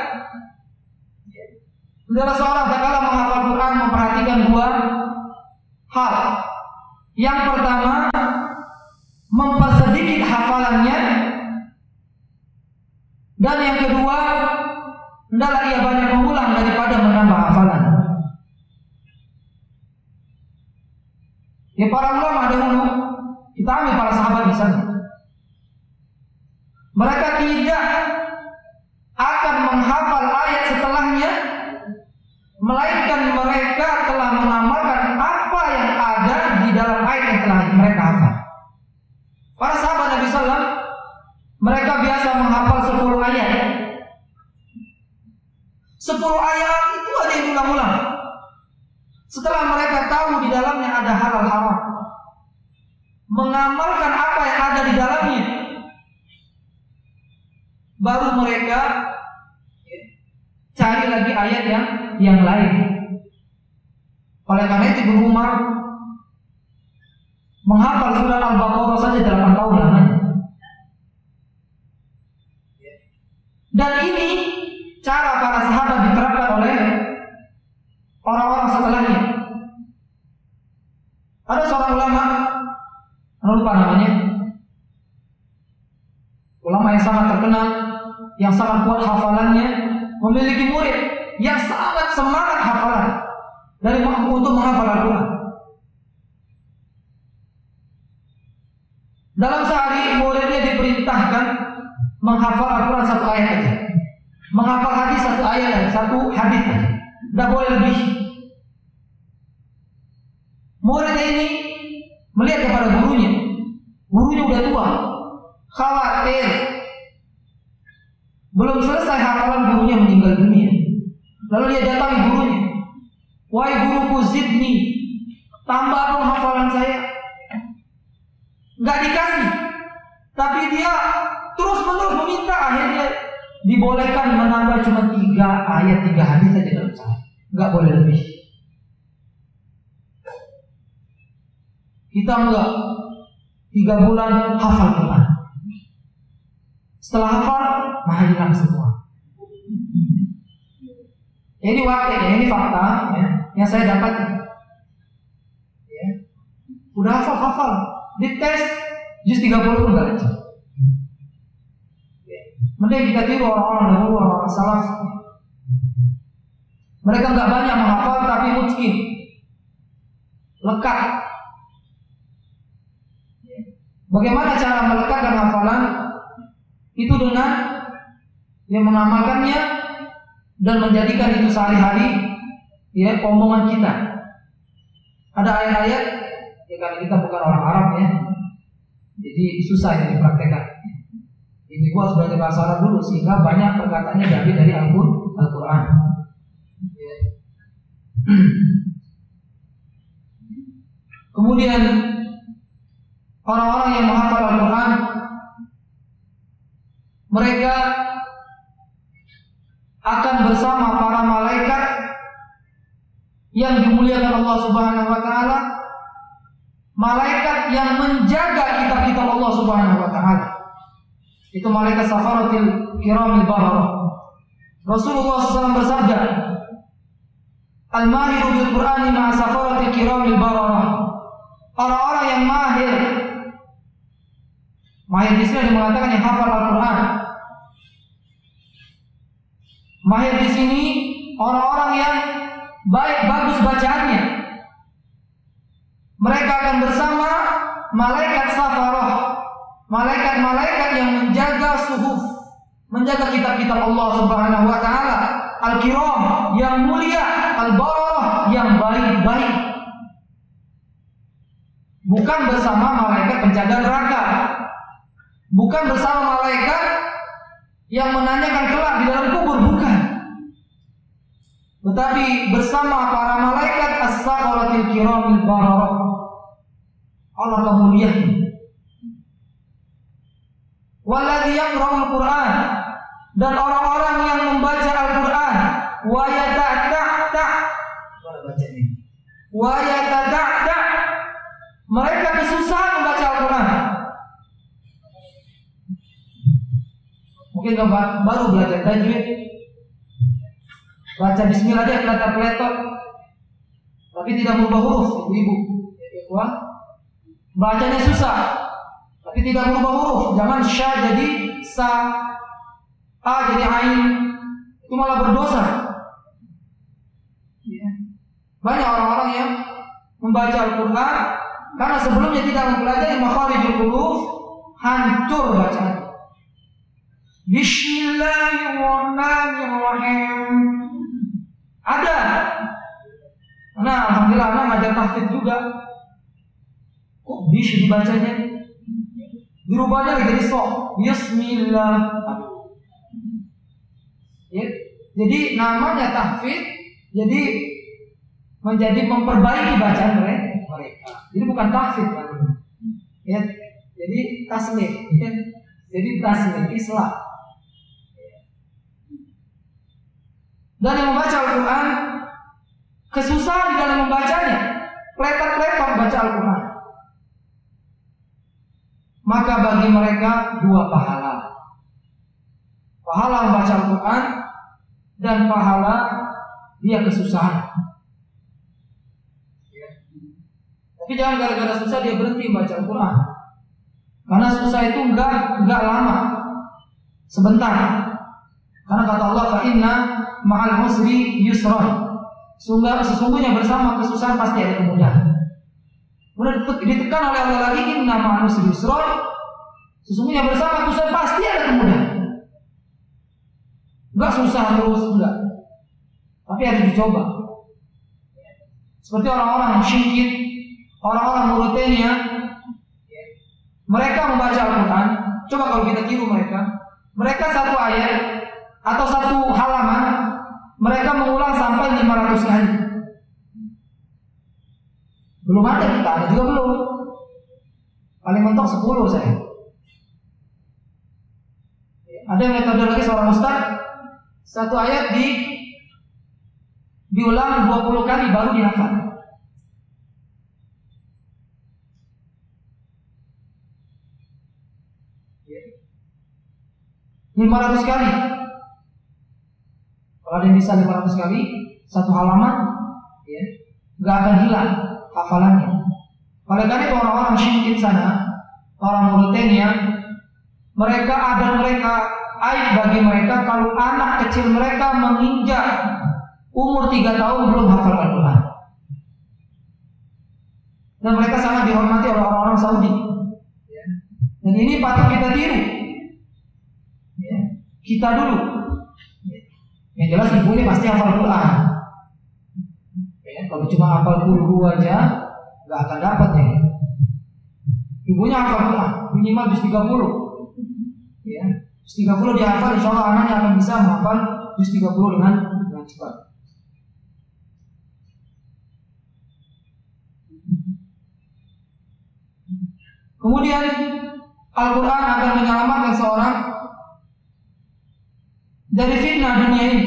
adalah seorang tatkala menghafal Quran memperhatikan 2 hal. Yang pertama, mempersedikit hafalannya, dan yang kedua, hendaklah ia banyak mengulang daripada menambah hafalan. Ya, para ulama dahulu, kita ambil para sahabat misalnya, mereka tidak akan menghafal ayat setelahnya, melainkan mereka telah mengamalkan apa yang ada di dalam ayat yang telah mereka hafal. Para sahabat Nabi SAW, mereka biasa menghafal 10 ayat. 10 ayat itu ada yang ulang-ulang. Setelah mereka tahu di dalamnya ada halal haram, mengamalkan apa yang ada ada di dalamnya. Baru mereka cari lagi ayat yang lain. Oleh karena itu Ibnu Umar menghafal surah Al-Baqarah saja 8 tahun lamanya. Dan ini cara para sahabat diterapkan oleh orang-orang setelahnya. Ada seorang ulama, lupa namanya, ulama yang sangat terkenal, yang sangat kuat hafalannya, memiliki murid yang sangat semangat hafalan dari untuk menghafal Al-Quran. Dalam sehari muridnya diperintahkan menghafal Al-Quran 1 ayat saja, menghafal hadis 1 ayat, 1 hadis saja, tidak boleh lebih. Muridnya ini melihat kepada gurunya udah tua, khawatir belum selesai hafalan gurunya meninggal dunia. Lalu dia datangi gurunya, wahai guruku zidni, tambah dong hafalan saya. Nggak dikasih, tapi dia terus-menerus meminta. Akhirnya dibolehkan menambah cuma 3 ayat, 3 hadis saja dalam sehari, nggak boleh lebih. Kita enggak 3 bulan hafal Quran. Setelah hafal, hilang semua. Ini ini fakta ya, yang saya dapat. Ya. Udah hafal, dites juz 30 pun enggak lancar. Mending kita tiru orang-orang dahulu, orang-orang salaf. Mereka enggak banyak menghafal tapi mungkin lekat. Bagaimana cara melekatkan hafalan? Itu dengan yang mengamalkannya dan menjadikan itu sehari-hari ya omongan kita. Ada ayat-ayat ya, karena kita bukan orang Arab ya, jadi susah ya dipraktekkan. Ini gua harus belajar bahasa Arab dulu sehingga banyak perkataannya diambil dari Al-Quran. Ya. Kemudian orang-orang yang menghafal Al-Quran, mereka akan bersama para malaikat yang dimuliakan Allah Subhanahu wa taala, malaikat yang menjaga kitab-kitab Allah Subhanahu wa taala. Itu malaikat safaratil kiramil bararah. Rasulullah SAW bersabda, "Al-mahiru bil Qur'ani ma'a safaratil kiramil bararah." Orang-orang yang mahir di sini ada mengatakan yang hafal Al-Quran. Mahir di sini orang-orang yang bagus bacaannya. Mereka akan bersama malaikat safarah, malaikat-malaikat yang menjaga suhuf, menjaga kitab-kitab Allah Subhanahu wa taala, al-kiram yang mulia, al-bararah yang baik-baik. Bukan bersama malaikat penjaga neraka, bukan bersama malaikat yang menanyakan kelak di dalam kubur, bukan. Tetapi bersama para malaikat as-safaratil kiramil bararah, Allah kemuliaan. Walladzi yaqra'ul Qur'an, dan orang-orang yang membaca Al-Qur'an, wa yata'ta, mereka kesusahan membaca Al-Quran. Mungkin baru belajar tajwid, baca bismillah dia peletot-peletot, tapi tidak merubah huruf. Ibu, bacanya susah, tapi tidak merubah huruf. Jangan sya jadi sa, a jadi ain, itu malah berdosa. Banyak orang-orang yang membaca Al-Quran karena sebelumnya tidak mempelajari makharijul huruf, hancur bacaan. Bismillahirrahmanirrahim. Ada. Nah, alhamdulillah anak ngajar tahfidz juga. Kok bish dibacanya? Dirubahnya jadi sok. Bismillah. Ya. Jadi namanya tahfidz, jadi menjadi memperbaiki bacaan mereka. Jadi bukan tahfidz namanya. Ya. Jadi taslim, ya. Jadi taslim Islam. Dan yang membaca Al-Quran kesusahan di dalam membacanya, kletak-kletak baca Al-Quran, maka bagi mereka dua pahala. Pahala membaca Al-Quran dan pahala dia kesusahan. Tapi jangan gara-gara susah dia berhenti membaca Al-Quran. Karena susah itu enggak lama, sebentar. Karena kata Allah, fa inna ma'al usri yusra. Sesungguhnya bersama kesusahan pasti ada kemudahan. Kemudian ditekan oleh Allah lagi, inna ma'al usri yusra. Sesungguhnya bersama kesusahan pasti ada kemudahan. Enggak susah terus, enggak. Tapi harus dicoba. Seperti orang-orang musyrikin, orang-orang Mauritania, mereka membaca Al-Quran. Coba kalau kita tiru mereka satu ayat atau satu halaman mereka mengulang sampai 500 kali. Belum ada, kita ada juga belum. Paling mentok 10 saya. Ada yang metode lagi seorang ustaz, satu ayat diulang 20 kali baru dihafal. Ya. 500 kali. Kalau ada yang bisa 500 kali satu halaman, ya, gak akan hilang hafalannya. Oleh karena itu orang-orang syirkin sana, orang Mauritania, mereka aib bagi mereka kalau anak kecil mereka menginjak umur 3 tahun belum hafal Al-Quran. Dan mereka sangat dihormati oleh orang-orang Saudi. Dan ini patut kita tiru. Kita dulu. Yang jelas ibunya pasti hafal Quran. Kalau cuma hafal Qul aja nggak akan dapat ya. Ibunya hafal Quran minimal juz 30. Ya, juz 30 dihafal, insya Allah anaknya akan bisa menghafal juz 30 dengan cepat. Kemudian Al-Quran akan menyelamatkan seorang dari fitnah dunia ini.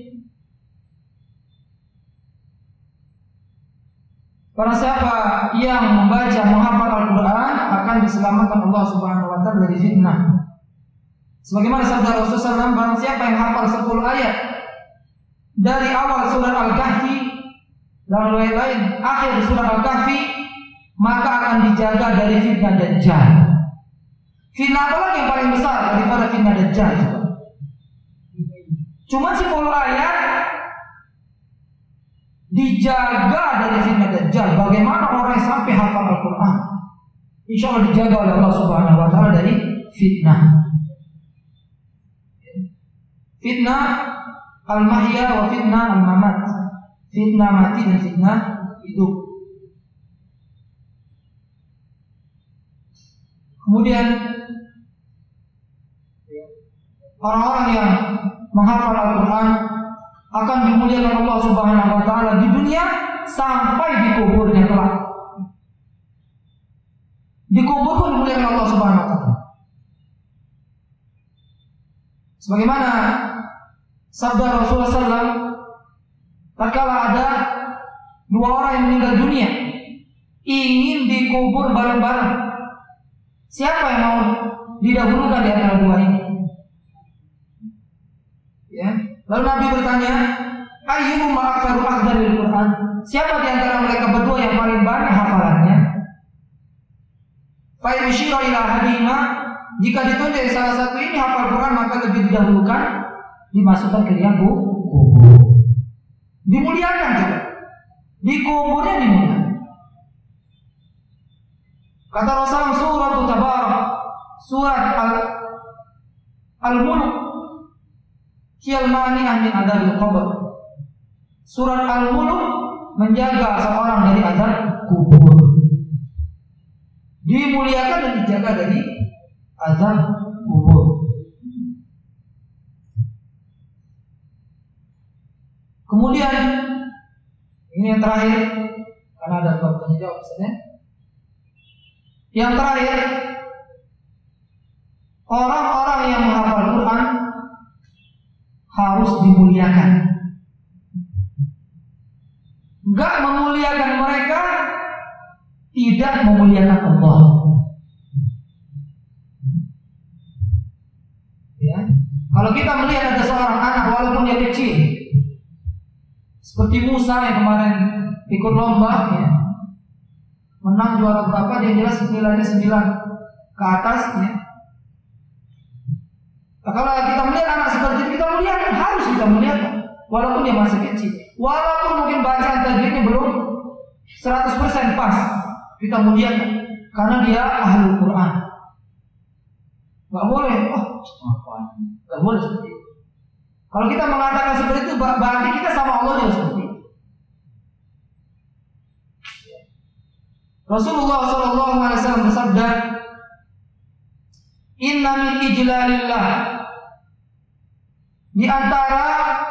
Para siapa yang membaca, menghafal Al-Quran akan diselamatkan Allah Subhanahu wa ta'ala dari fitnah. Sebagaimana sabda Rasulullah SAW, barang siapa yang hafal 10 ayat dari awal surah Al-Kahfi dan riwayat lain akhir surah Al-Kahfi, maka akan dijaga dari fitnah Dajjal. Fitnah apa lagi yang paling besar daripada fitnah Dajjal? Cuma 10 ayat dijaga dari fitnah Dajjal. Bagaimana orang yang sampai hafal Al-Quran, insya Allah dijaga oleh Allah Subhanahu wa ta'ala dari fitnah. Fitnah al-mahya wa fitnah al-mamat. Fitnah mati dan fitnah hidup. Kemudian orang-orang yang menghafal Al-Quran akan dimuliakan Allah Subhanahu wa ta'ala di dunia sampai di kuburnya kelak. Di kubur pun dimuliakan Allah Subhanahu wa ta'ala. Sebagaimana sabda Rasulullah SAW, tatkala ada 2 orang yang meninggal dunia ingin dikubur bareng-bareng, siapa yang mau didahulukan di antara 2 ini? Ya. Lalu Nabi bertanya, ayyuhum aktsaru akhdharil Quran? Siapa di antara mereka berdua yang paling banyak hafalannya? Fa yushira ila hadima, jika ditunjuk salah satu ini hafal Quran, maka lebih didahulukan dimasukkan ke liang kubur. Dimuliakan juga. Di kuburnya dimuliakan. Kata Rasulullah, surah Tabarak, surat Al-Mulk, Kiyal mani'ah min adzabil qabr. Surat Al-Mulk menjaga seorang dari azab kubur. Dimuliakan dan dijaga dari azab kubur. Kemudian ini yang terakhir, karena ada pertanyaan jawab misalnya. Yang terakhir, orang-orang yang menghafal Quran harus dimuliakan. Enggak memuliakan mereka, tidak memuliakan Allah. Ya. Kalau kita melihat ada seorang anak walaupun dia kecil, seperti Musa yang kemarin ikut lomba, ya, menang juara berapa, dia jelas nilainya 9 ke atas, ya. Nah, kalau kita melihat anak seperti itu, kita muliakan, harus kita muliakan, walaupun dia masih kecil, walaupun mungkin bacaan tajwidnya belum 100% pas, kita muliakan, karena dia ahli Quran. Gak boleh, gak boleh seperti itu. Kalau kita mengatakan seperti itu, berarti kita sama Allah juga seperti itu. Rasulullah SAW bersabda, Inna min ijlalillah, di antara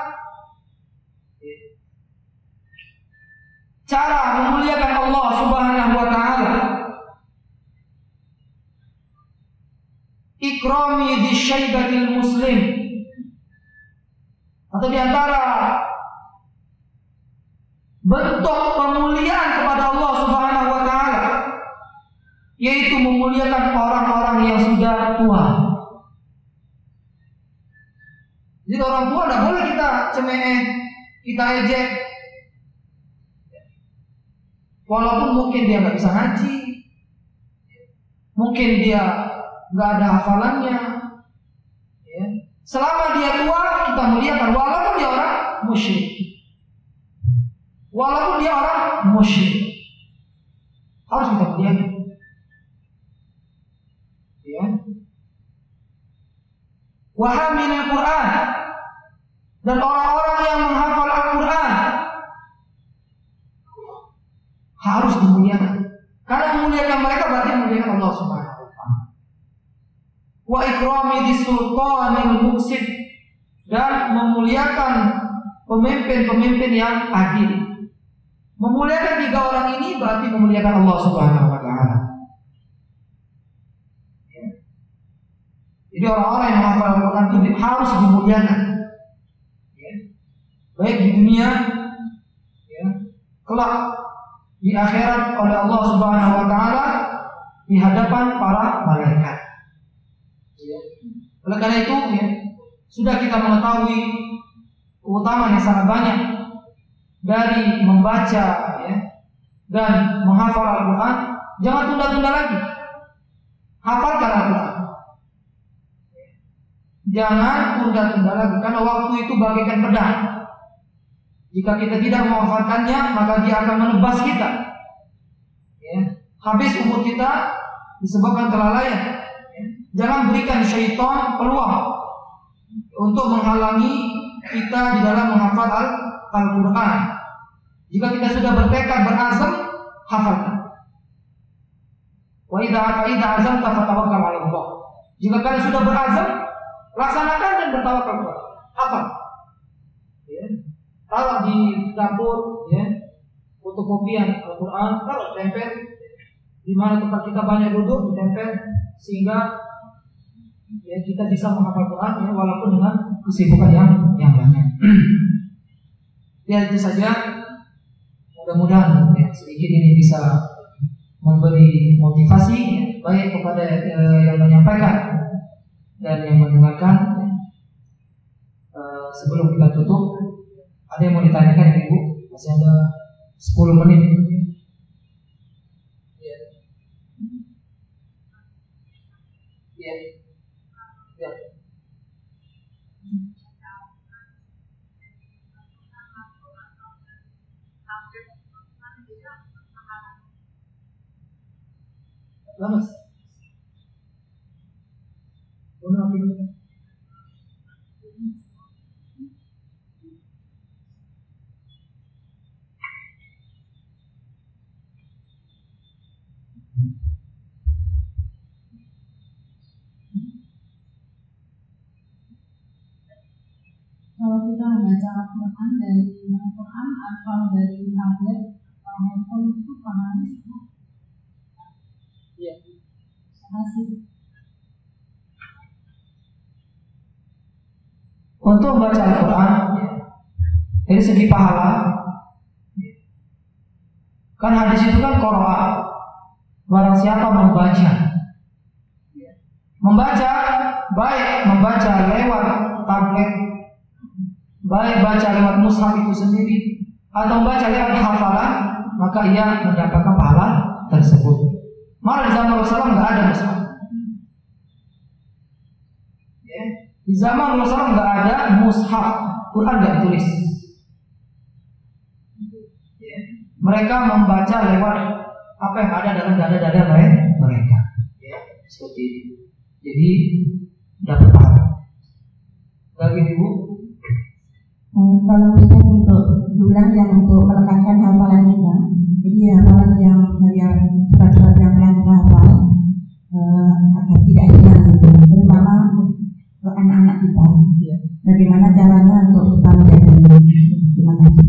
cara memuliakan Allah Subhanahu wa taala, ikrami disyaibatil muslim, atau di antara bentuk pemuliaan kepada Allah Subhanahu wa taala, yaitu memuliakan orang-orang yang sudah tua. Jadi orang tua tidak boleh kita cemeh, kita ejek, walaupun mungkin dia nggak bisa ngaji, mungkin dia nggak ada hafalannya, ya. Selama dia tua kita muliakan, walaupun dia orang musyrik, harus kita muliakan, ya. Wahamilul Quran, dan orang-orang yang menghafal Al-Quran harus dimuliakan, karena memuliakan mereka berarti memuliakan Allah Subhanahu wa taala. Wa ikrami disultanil muqsid, dan memuliakan pemimpin-pemimpin yang adil. Memuliakan 3 orang ini berarti memuliakan Allah Subhanahu wa taala. Jadi orang-orang yang menghafal Al-Quran itu harus dimuliakan, ya. Baik di dunia, ya, kelak di akhirat oleh Allah Subhanahu wa taala di hadapan para malaikat. Ya. Oleh karena itu, ya, sudah kita mengetahui keutamaan yang sangat banyak dari membaca, ya, dan menghafal Al-Quran. Jangan tunda-tunda lagi, hafalkan Al-Quran. Jangan tunda-tunda lagi, karena waktu itu bagaikan pedang. Jika kita tidak menghafalkannya, maka dia akan menebas kita, ya. Habis umur kita disebabkan kelalaian, ya. Jangan berikan syaitan peluang untuk menghalangi kita di dalam menghafal Al-Quran. Jika kita sudah bertekad, berazam, hafalkan. Wa idza azamta fatawakkal 'ala Allah. Jika kalian sudah berazam, laksanakan dan bertawakal kepada Allah. Hafal. Ya. Taruh di dapur, ya, fotokopian Al-Quran, taruh tempel di mana tempat kita banyak duduk, ditempel sehingga, ya, kita bisa menghafal Quran, ya, walaupun dengan kesibukan yang banyak. Ya, itu saja. Mudah-mudahan, ya, sedikit ini bisa memberi motivasi, ya, baik kepada yang menyampaikan dan yang mendengarkan. Sebelum kita tutup, ada yang mau ditanyakan ya, Ibu? Masih ada 10 menit. Ya. Ya. Ya. Lamas. Una opinión. Kalau kita membaca Al-Quran dari Al-Quran atau dari tablet atau handphone itu pahalanya sama? Iya. Sama sih. Untuk membaca Al-Quran dari segi pahala, kan hadis itu kan qiraah, barang siapa membaca baik membaca lewat tablet, baik baca lewat mushaf itu sendiri, atau membaca lewat hafalan, maka ia mendapatkan pahala tersebut. Malah di zaman Rasulullah nggak ada mushaf. Di zaman Rasulullah nggak ada mushaf, Quran nggak ditulis. Mereka membaca lewat apa yang ada dalam dada-dada mereka. Seperti itu. Jadi dapat pahala. Bagi ibu, kalau misalnya untuk diulang yang untuk melekatkan hafalan kita, jadi hafalan yang surat-surat yang telah kita hafal agar tidak hilang gitu, terutama untuk anak-anak kita. Bagaimana caranya untuk kita menjaganya? Terima kasih.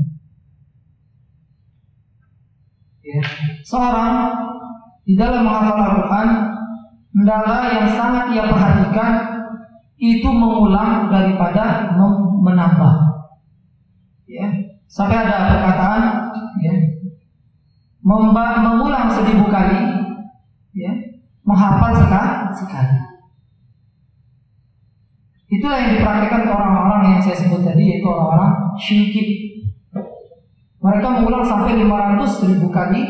Seorang di dalam menghafal Al-Quran, hendaklah yang sangat ia perhatikan itu mengulang daripada menambah. Sampai ada perkataan mengulang 1000 kali, menghafal sekali. Itulah yang dipraktikkan orang-orang yang saya sebut tadi, yaitu orang-orang syirki. Mereka mengulang sampai 500.000 kali.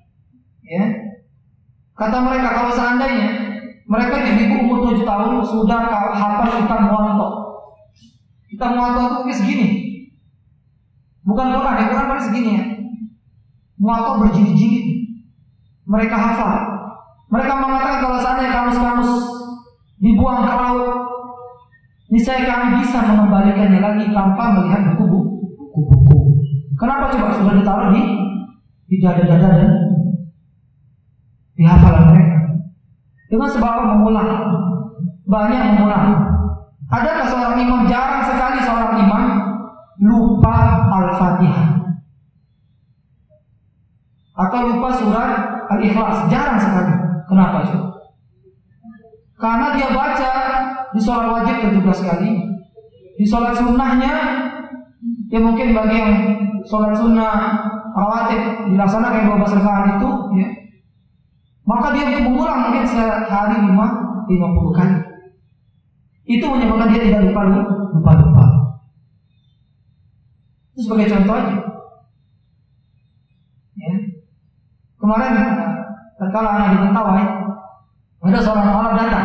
Kata mereka, kalau seandainya mereka di umur 7 tahun sudah hafal kitab Muwatta. Kitab Muwatta itu kayak segini. Bukan Quran, Quran kan segini ya. Muwatta berjilid-jilid. Mereka hafal. Mereka mengatakan kalau seandainya kamus-kamus dibuang ke laut, niscaya kami bisa mengembalikannya lagi tanpa melihat buku-buku. Kenapa coba sudah ditaruh di dada-dada dan di hafalan mereka? Dengan sebab mengulang, banyak mengulang. Adakah seorang imam, jarang sekali seorang imam lupa Al-Fatihah atau lupa surat Al-Ikhlas? Jarang sekali. Kenapa coba? Karena dia baca di sholat wajib 17 kali, di sholat sunnahnya, ya mungkin bagi yang sholat sunnah rawatib dilaksanakan 12 rakaat itu, maka dia mengulang mungkin sehari 50 kali. Itu menyebabkan dia tidak lupa. Itu sebagai contoh aja. Kemarin tatkala anak di Mentawai, ada seorang mualaf datang.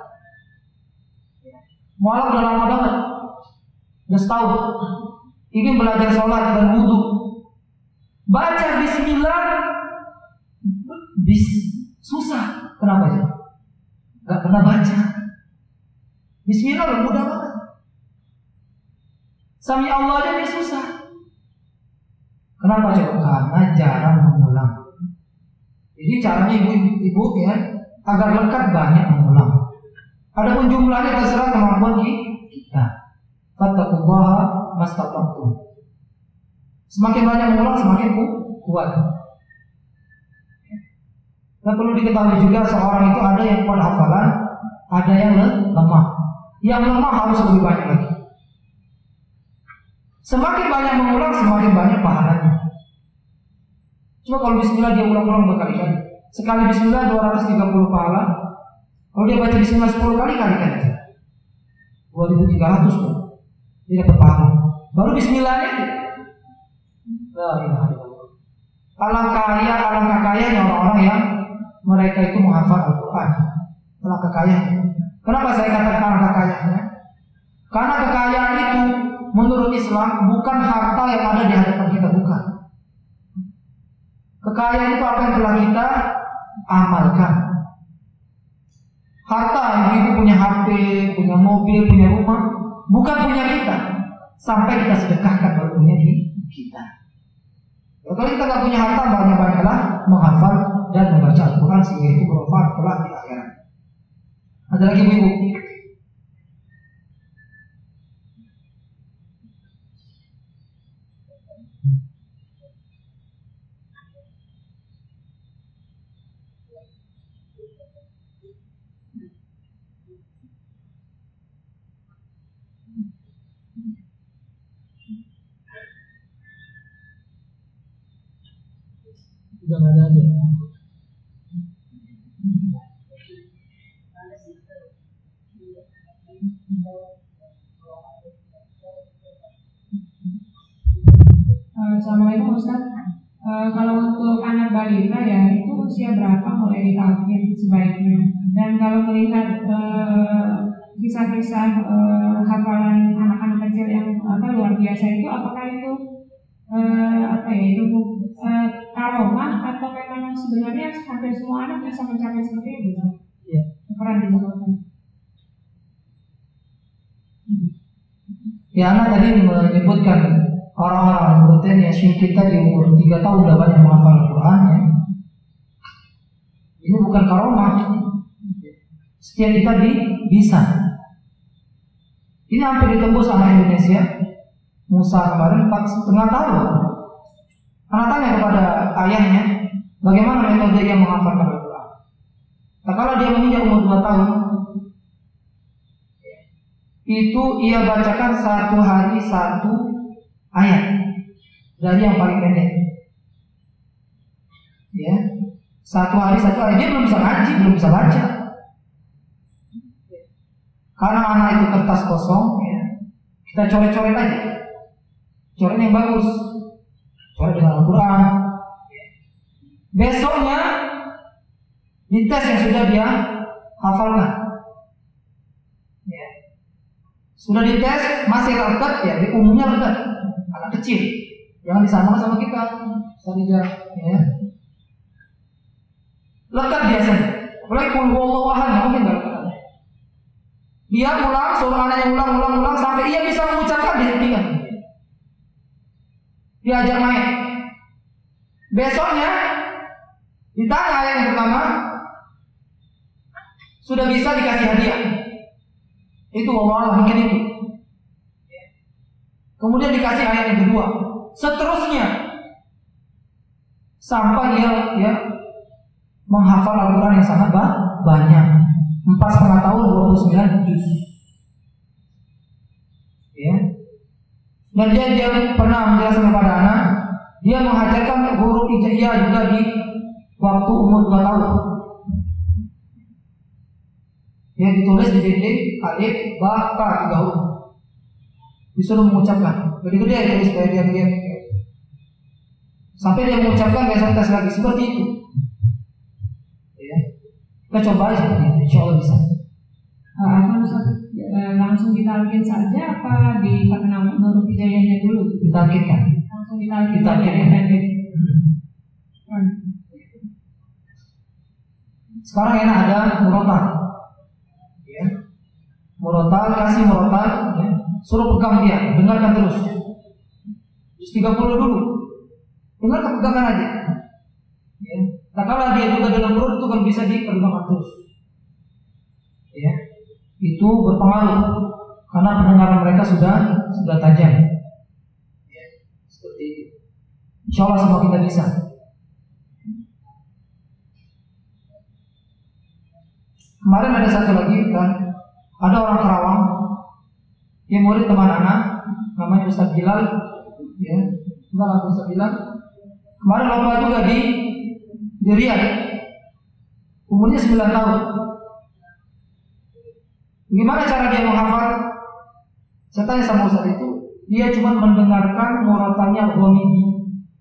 Mualaf udah lama banget, udah setahun, ingin belajar sholat dan wudhu. Baca Bismillah, susah. Kenapa sih? Gak pernah baca. Bismillah mudah banget. Sami Allah aja dia susah. Kenapa coba? Karena jarang mengulang. Jadi caranya ibu agar lekat banyak mengulang. Adapun jumlahnya terserah kemampuan kita. Fattaqullaha mastata'tum. Semakin banyak mengulang semakin kuat. Dan perlu diketahui juga seorang itu ada yang kuat hafalan, ada yang lemah. Yang lemah harus lebih banyak lagi. Semakin banyak mengulang, semakin banyak pahalanya. Coba kalau Bismillah dia ulang-ulang berkali-kali. Sekali Bismillah 230 pahala. Kalau dia baca Bismillah 10 kali, kalikan aja 2.300 tuh. Dia dapat pahala. Baru Bismillahnya itu. Alangkah kayanya orang-orang yang mereka itu menghafal Al-Quran. Alangkah kayanya. Kenapa saya katakan alangkah kayanya? Karena kekayaan itu menurut Islam bukan harta yang ada di hadapan kita, bukan. Kekayaan itu apa yang telah kita amalkan. Harta, ibu punya HP, punya mobil, punya rumah, bukan punya kita. Sampai kita sedekahkan baru punya kita. Kalau kita nggak punya harta, banyak-banyaklah menghafal dan membaca Al-Quran sehingga itu bermanfaat kelak di akhirat. Ada lagi ibu? ada. Assalamualaikum Ustaz. Kalau untuk anak balita ya itu usia berapa mulai ditalkin sebaiknya? Dan kalau melihat kisah-kisah hafalan anak-anak kecil yang luar biasa itu, apakah itu karomah atau memang sebenarnya hampir semua anak bisa mencapai seperti itu? Iya. Peran dilakukan. Ya, anak tadi menyebutkan orang-orang bertanya kita di umur 3 tahun udah banyak menghafal Al-Quran ya. Ini bukan karomah. Setiap kita bisa. Ini hampir ditembus anak Indonesia. Musa kemarin 4,5 tahun. Anak tanya kepada ayahnya, bagaimana metode dia menghafalkan Al-Quran. Nah, kalau dia menginjak umur 2 tahun, itu ia bacakan 1 hari 1 ayat dari yang paling pendek. Ya, 1 hari 1 ayat. Dia belum bisa ngaji, belum bisa baca. Karena anak itu kertas kosong, ya, kita coret-coret aja. Coret yang bagus, coret dengan Al-Quran. Besoknya dites yang sudah dia hafalkan. Ya. Sudah dites masih lekat, ya di umumnya lekat. Anak kecil, jangan disamakan sama kita. Saja, ya. Lekat biasanya. Apalagi qul huwallahu ahad, nggak mungkin nggak lekat. Dia ulang, suruh anaknya ulang sampai ia bisa mengucapkan, dihentikan. Diajak main. Besoknya ditanya ayat yang pertama, sudah bisa dikasih hadiah. Itu wallah mungkin itu. Kemudian dikasih ayat yang kedua. Seterusnya sampai dia menghafal Al-Quran yang sangat banyak. 4,5 tahun 29 juz. Ya. Dan dia pernah menjelaskan kepada anak, dia mengajarkan huruf hijaiyah juga di waktu umur 2 tahun. Yang ditulis di dinding alif, ba, ta, 3 huruf. Disuruh mengucapkan. Gede-gede tulis supaya dia sampai dia mengucapkan besok tes lagi seperti itu. Ya. Kita coba seperti itu, insya Allah bisa. Langsung ditalkin saja apa di perkenalan huruf hijaiyahnya dulu? Ditalkinkan. Langsung ditalkinkan. Sekarang enak ada murotal. Ya. Murotal, kasih murotal, ya. Suruh pegang dia, dengarkan terus. Terus 30 dulu. Dengarkan, pegangkan aja. Ya. Nah, kalau dia juga dalam perut itu kan bisa diperlukan terus. Ya. Itu berpengaruh karena pendengaran mereka sudah tajam. Ya. Seperti itu. Insya Allah semua kita bisa. Kemarin ada satu lagi kan, ada orang Kerawang, dia murid teman anak, namanya Ustaz Bilal, ya, Ustaz Bilal. Kemarin lomba juga di Riyadh, umurnya 9 tahun. Bagaimana cara dia menghafal? Saya tanya sama Ustaz itu, dia cuma mendengarkan murotalnya Ghamidi,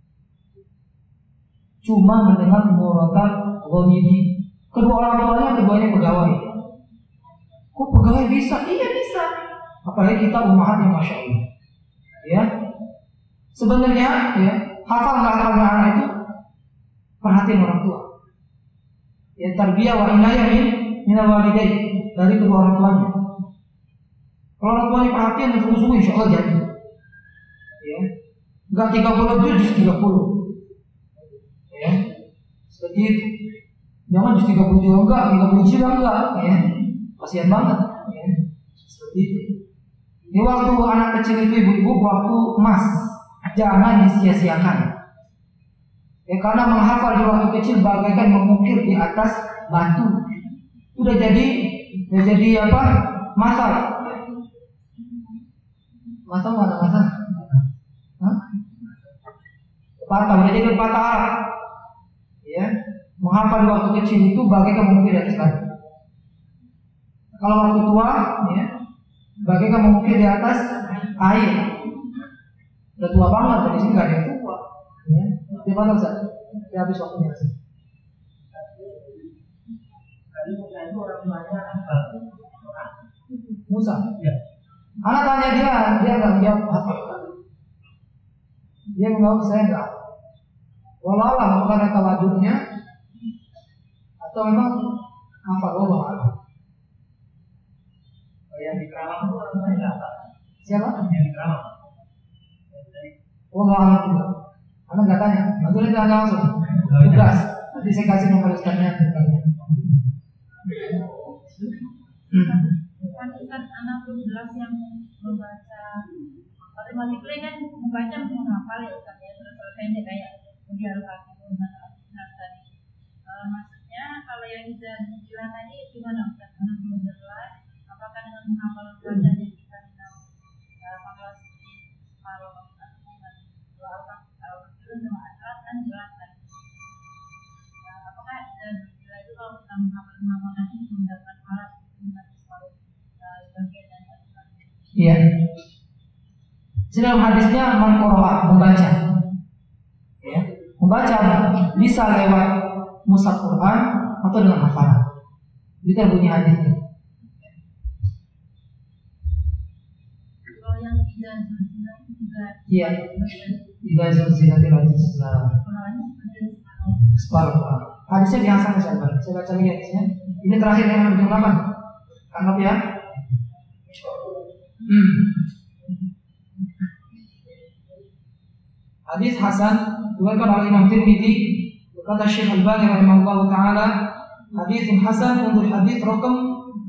cuma mendengar murotal Ghamidi. Kedua orang tuanya keduanya pegawai. Kok pegawai bisa? Iya bisa. Apalagi kita ummahat yang masya Allah. Ya, sebenarnya ya hafal nggak hafalnya anak itu perhatian orang tua. Ya tarbiyah wa inayah min al-walidain, dari kedua orang tuanya. Kalau orang tuanya perhatian dan sungguh-sungguh insya Allah jadi. Ya, nggak 30 juz 30. Ya, seperti itu. Jangan just 30 juga enggak, 30 juga enggak, ya. Kasihan banget, ya. Seperti itu. Ini waktu anak kecil itu ibu-ibu waktu emas, jangan disia-siakan. Ya karena menghafal di waktu kecil bagaikan mengukir di atas batu. Udah jadi apa? Masal. Masal mana masal? Hah? Patah, udah jadi patah. menghafal di waktu kecil itu bagaikan mengukir di atas batu. Kalau waktu tua, ya, bagaikan mengukir di atas air. Udah tua banget, dari sini nggak ada yang tua. Ya, gimana Ustaz? Ya habis waktunya sih. Musa. Ya. Anak tanya dia nggak jawab apa. Dia menjawab saya nggak. Walau apakah ada tawaduknya atau memang apa Allah Allah. Yang di Kerawang itu orangnya apa? Siapa? Yang di Kerawang. Allah Allah juga. Anak nggak tanya. Nanti dia tanya langsung. Tugas. Nanti saya kasih nomor ustaznya. Kan Ustaz anak 12 yang membaca automatically kan membaca menghafal ya Ustaz ya, terus pendek kayak udah Al-Fatihah dan Al-Nas tadi. Maksudnya kalau yang dijelaskan tadi gimana Ustaz? Anak 12 apakah dengan menghafal bacanya kita tahu apakah seperti kalau dua Al-Fatihah sama Al-Nas kan jelas kan? Apakah bila itu kalau kita menghafal nanti mendapatkan pahala iya. Dalam hadisnya man qara'a membaca. Ya. Membaca bisa lewat mushaf Quran atau dengan hafalan. Itu bunyi hadisnya. Kalau yang tidak juga iya. Tidak zulzilatil ardu zilzalaha. Separuh. Hadisnya dihasan saya baca lagi hadisnya. Ini terakhir yang dijumlahkan. Anggap ya. Hadis hasan diriwayatkan oleh Imam Tirmidzi. Kata Syekh Al-Albani rahimahullah taala, hadis hasan untuk hadis rakam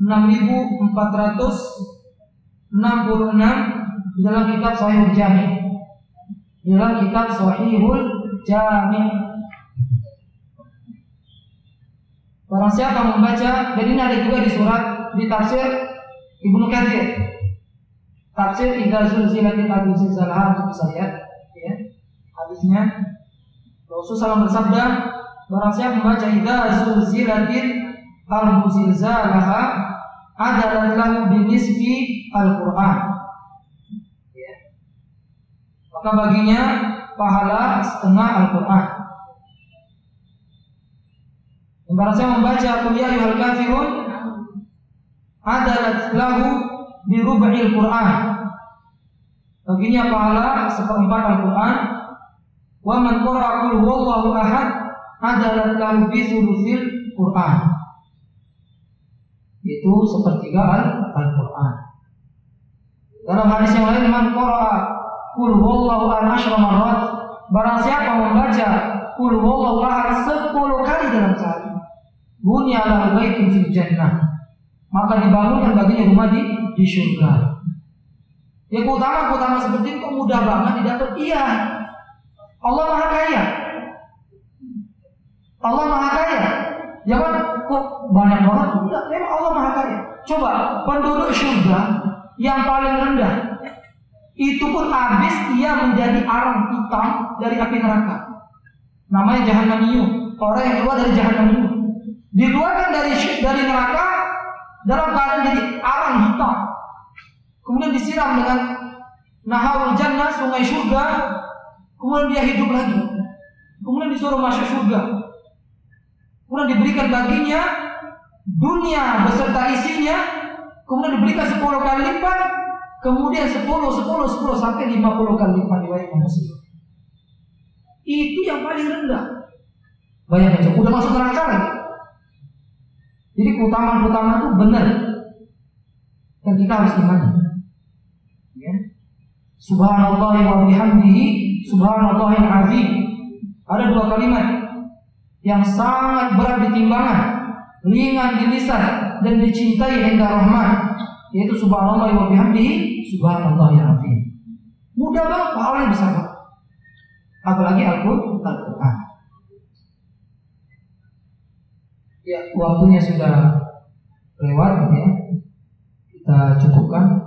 6466 di dalam kitab Sahihul Jami'. Di dalam kitab Sahihul Jami'. Barang siapa membaca, dan ini ada juga di surat di tafsir Ibnu Katsir. Tafsir Idza Zulzilatil Ardu Zilzalaha, untuk bisa lihat ya. Hadisnya Rasulullah SAW bersabda, barang siapa membaca Idza Zulzilatil Ardu Zilzalaha adalah lahu binisbi Al-Qur'an. Ya. Maka baginya pahala setengah Al-Qur'an. Barang siapa membaca Qul ya ayyuhal kafirun adalah lahu bi rub'il Qur'an. Baginya pahala seperempat Al-Qur'an. Wa man qara'a qul huwallahu ahad adalah lahu bi thuluthil Qur'an. Itu sepertiga Al-Qur'an. Dalam hadis yang lain, man qara'a qul huwallahu ahad 10 marrat, barang siapa membaca qul huwallahu ahad 10 kali dalam sehari, bunya lahu baitun fil jannah, maka dibangunkan baginya rumah di surga. Ya, keutamaan seperti ini kok mudah banget didapat? Iya. Allah Maha Kaya. Allah Maha Kaya. Jangan kok banyak banget. Enggak, memang Allah Maha Kaya. Coba penduduk surga yang paling rendah itu pun habis ia menjadi arang hitam dari api neraka. Namanya Jahannamiyun. Orang yang keluar dari Jahannamiyun dikeluarkan dari neraka dalam keadaan jadi arang hitam. Kemudian disiram dengan naharul jannah, sungai surga. Kemudian dia hidup lagi. Kemudian disuruh masuk surga. Kemudian diberikan baginya dunia beserta isinya. Kemudian diberikan 10 kali lipat. Kemudian 10 sampai 50 kali lipat riwayat Muslim. Itu yang paling rendah. Bayangkan, udah masuk neraka lagi. Jadi keutamaan itu benar. Dan kita harus imani. Ya. Subhanallah wa bihamdihi subhanallahil azim. Ada 2 kalimat yang sangat berat di timbangan, ringan di lisan dan dicintai indah Rahman, yaitu subhanallah wa bihamdihi subhanallahil azim. Mudah banget, pahalanya besar banget. Apalagi Al-Qur'an. Ya, waktunya sudah lewat ya. Kita cukupkan.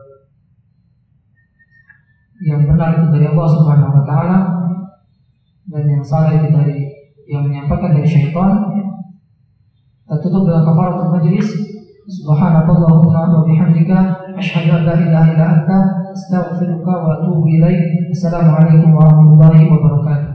Yang benar itu dari Allah Subhanahu wa taala, dan yang salah itu dari yang menyampaikan dari syaitan. Kita tutup dengan kafaratul majlis. Subhanakallahumma wa bihamdika asyhadu an la ilaha illa anta astaghfiruka wa atubu ilaik. Assalamualaikum warahmatullahi wabarakatuh.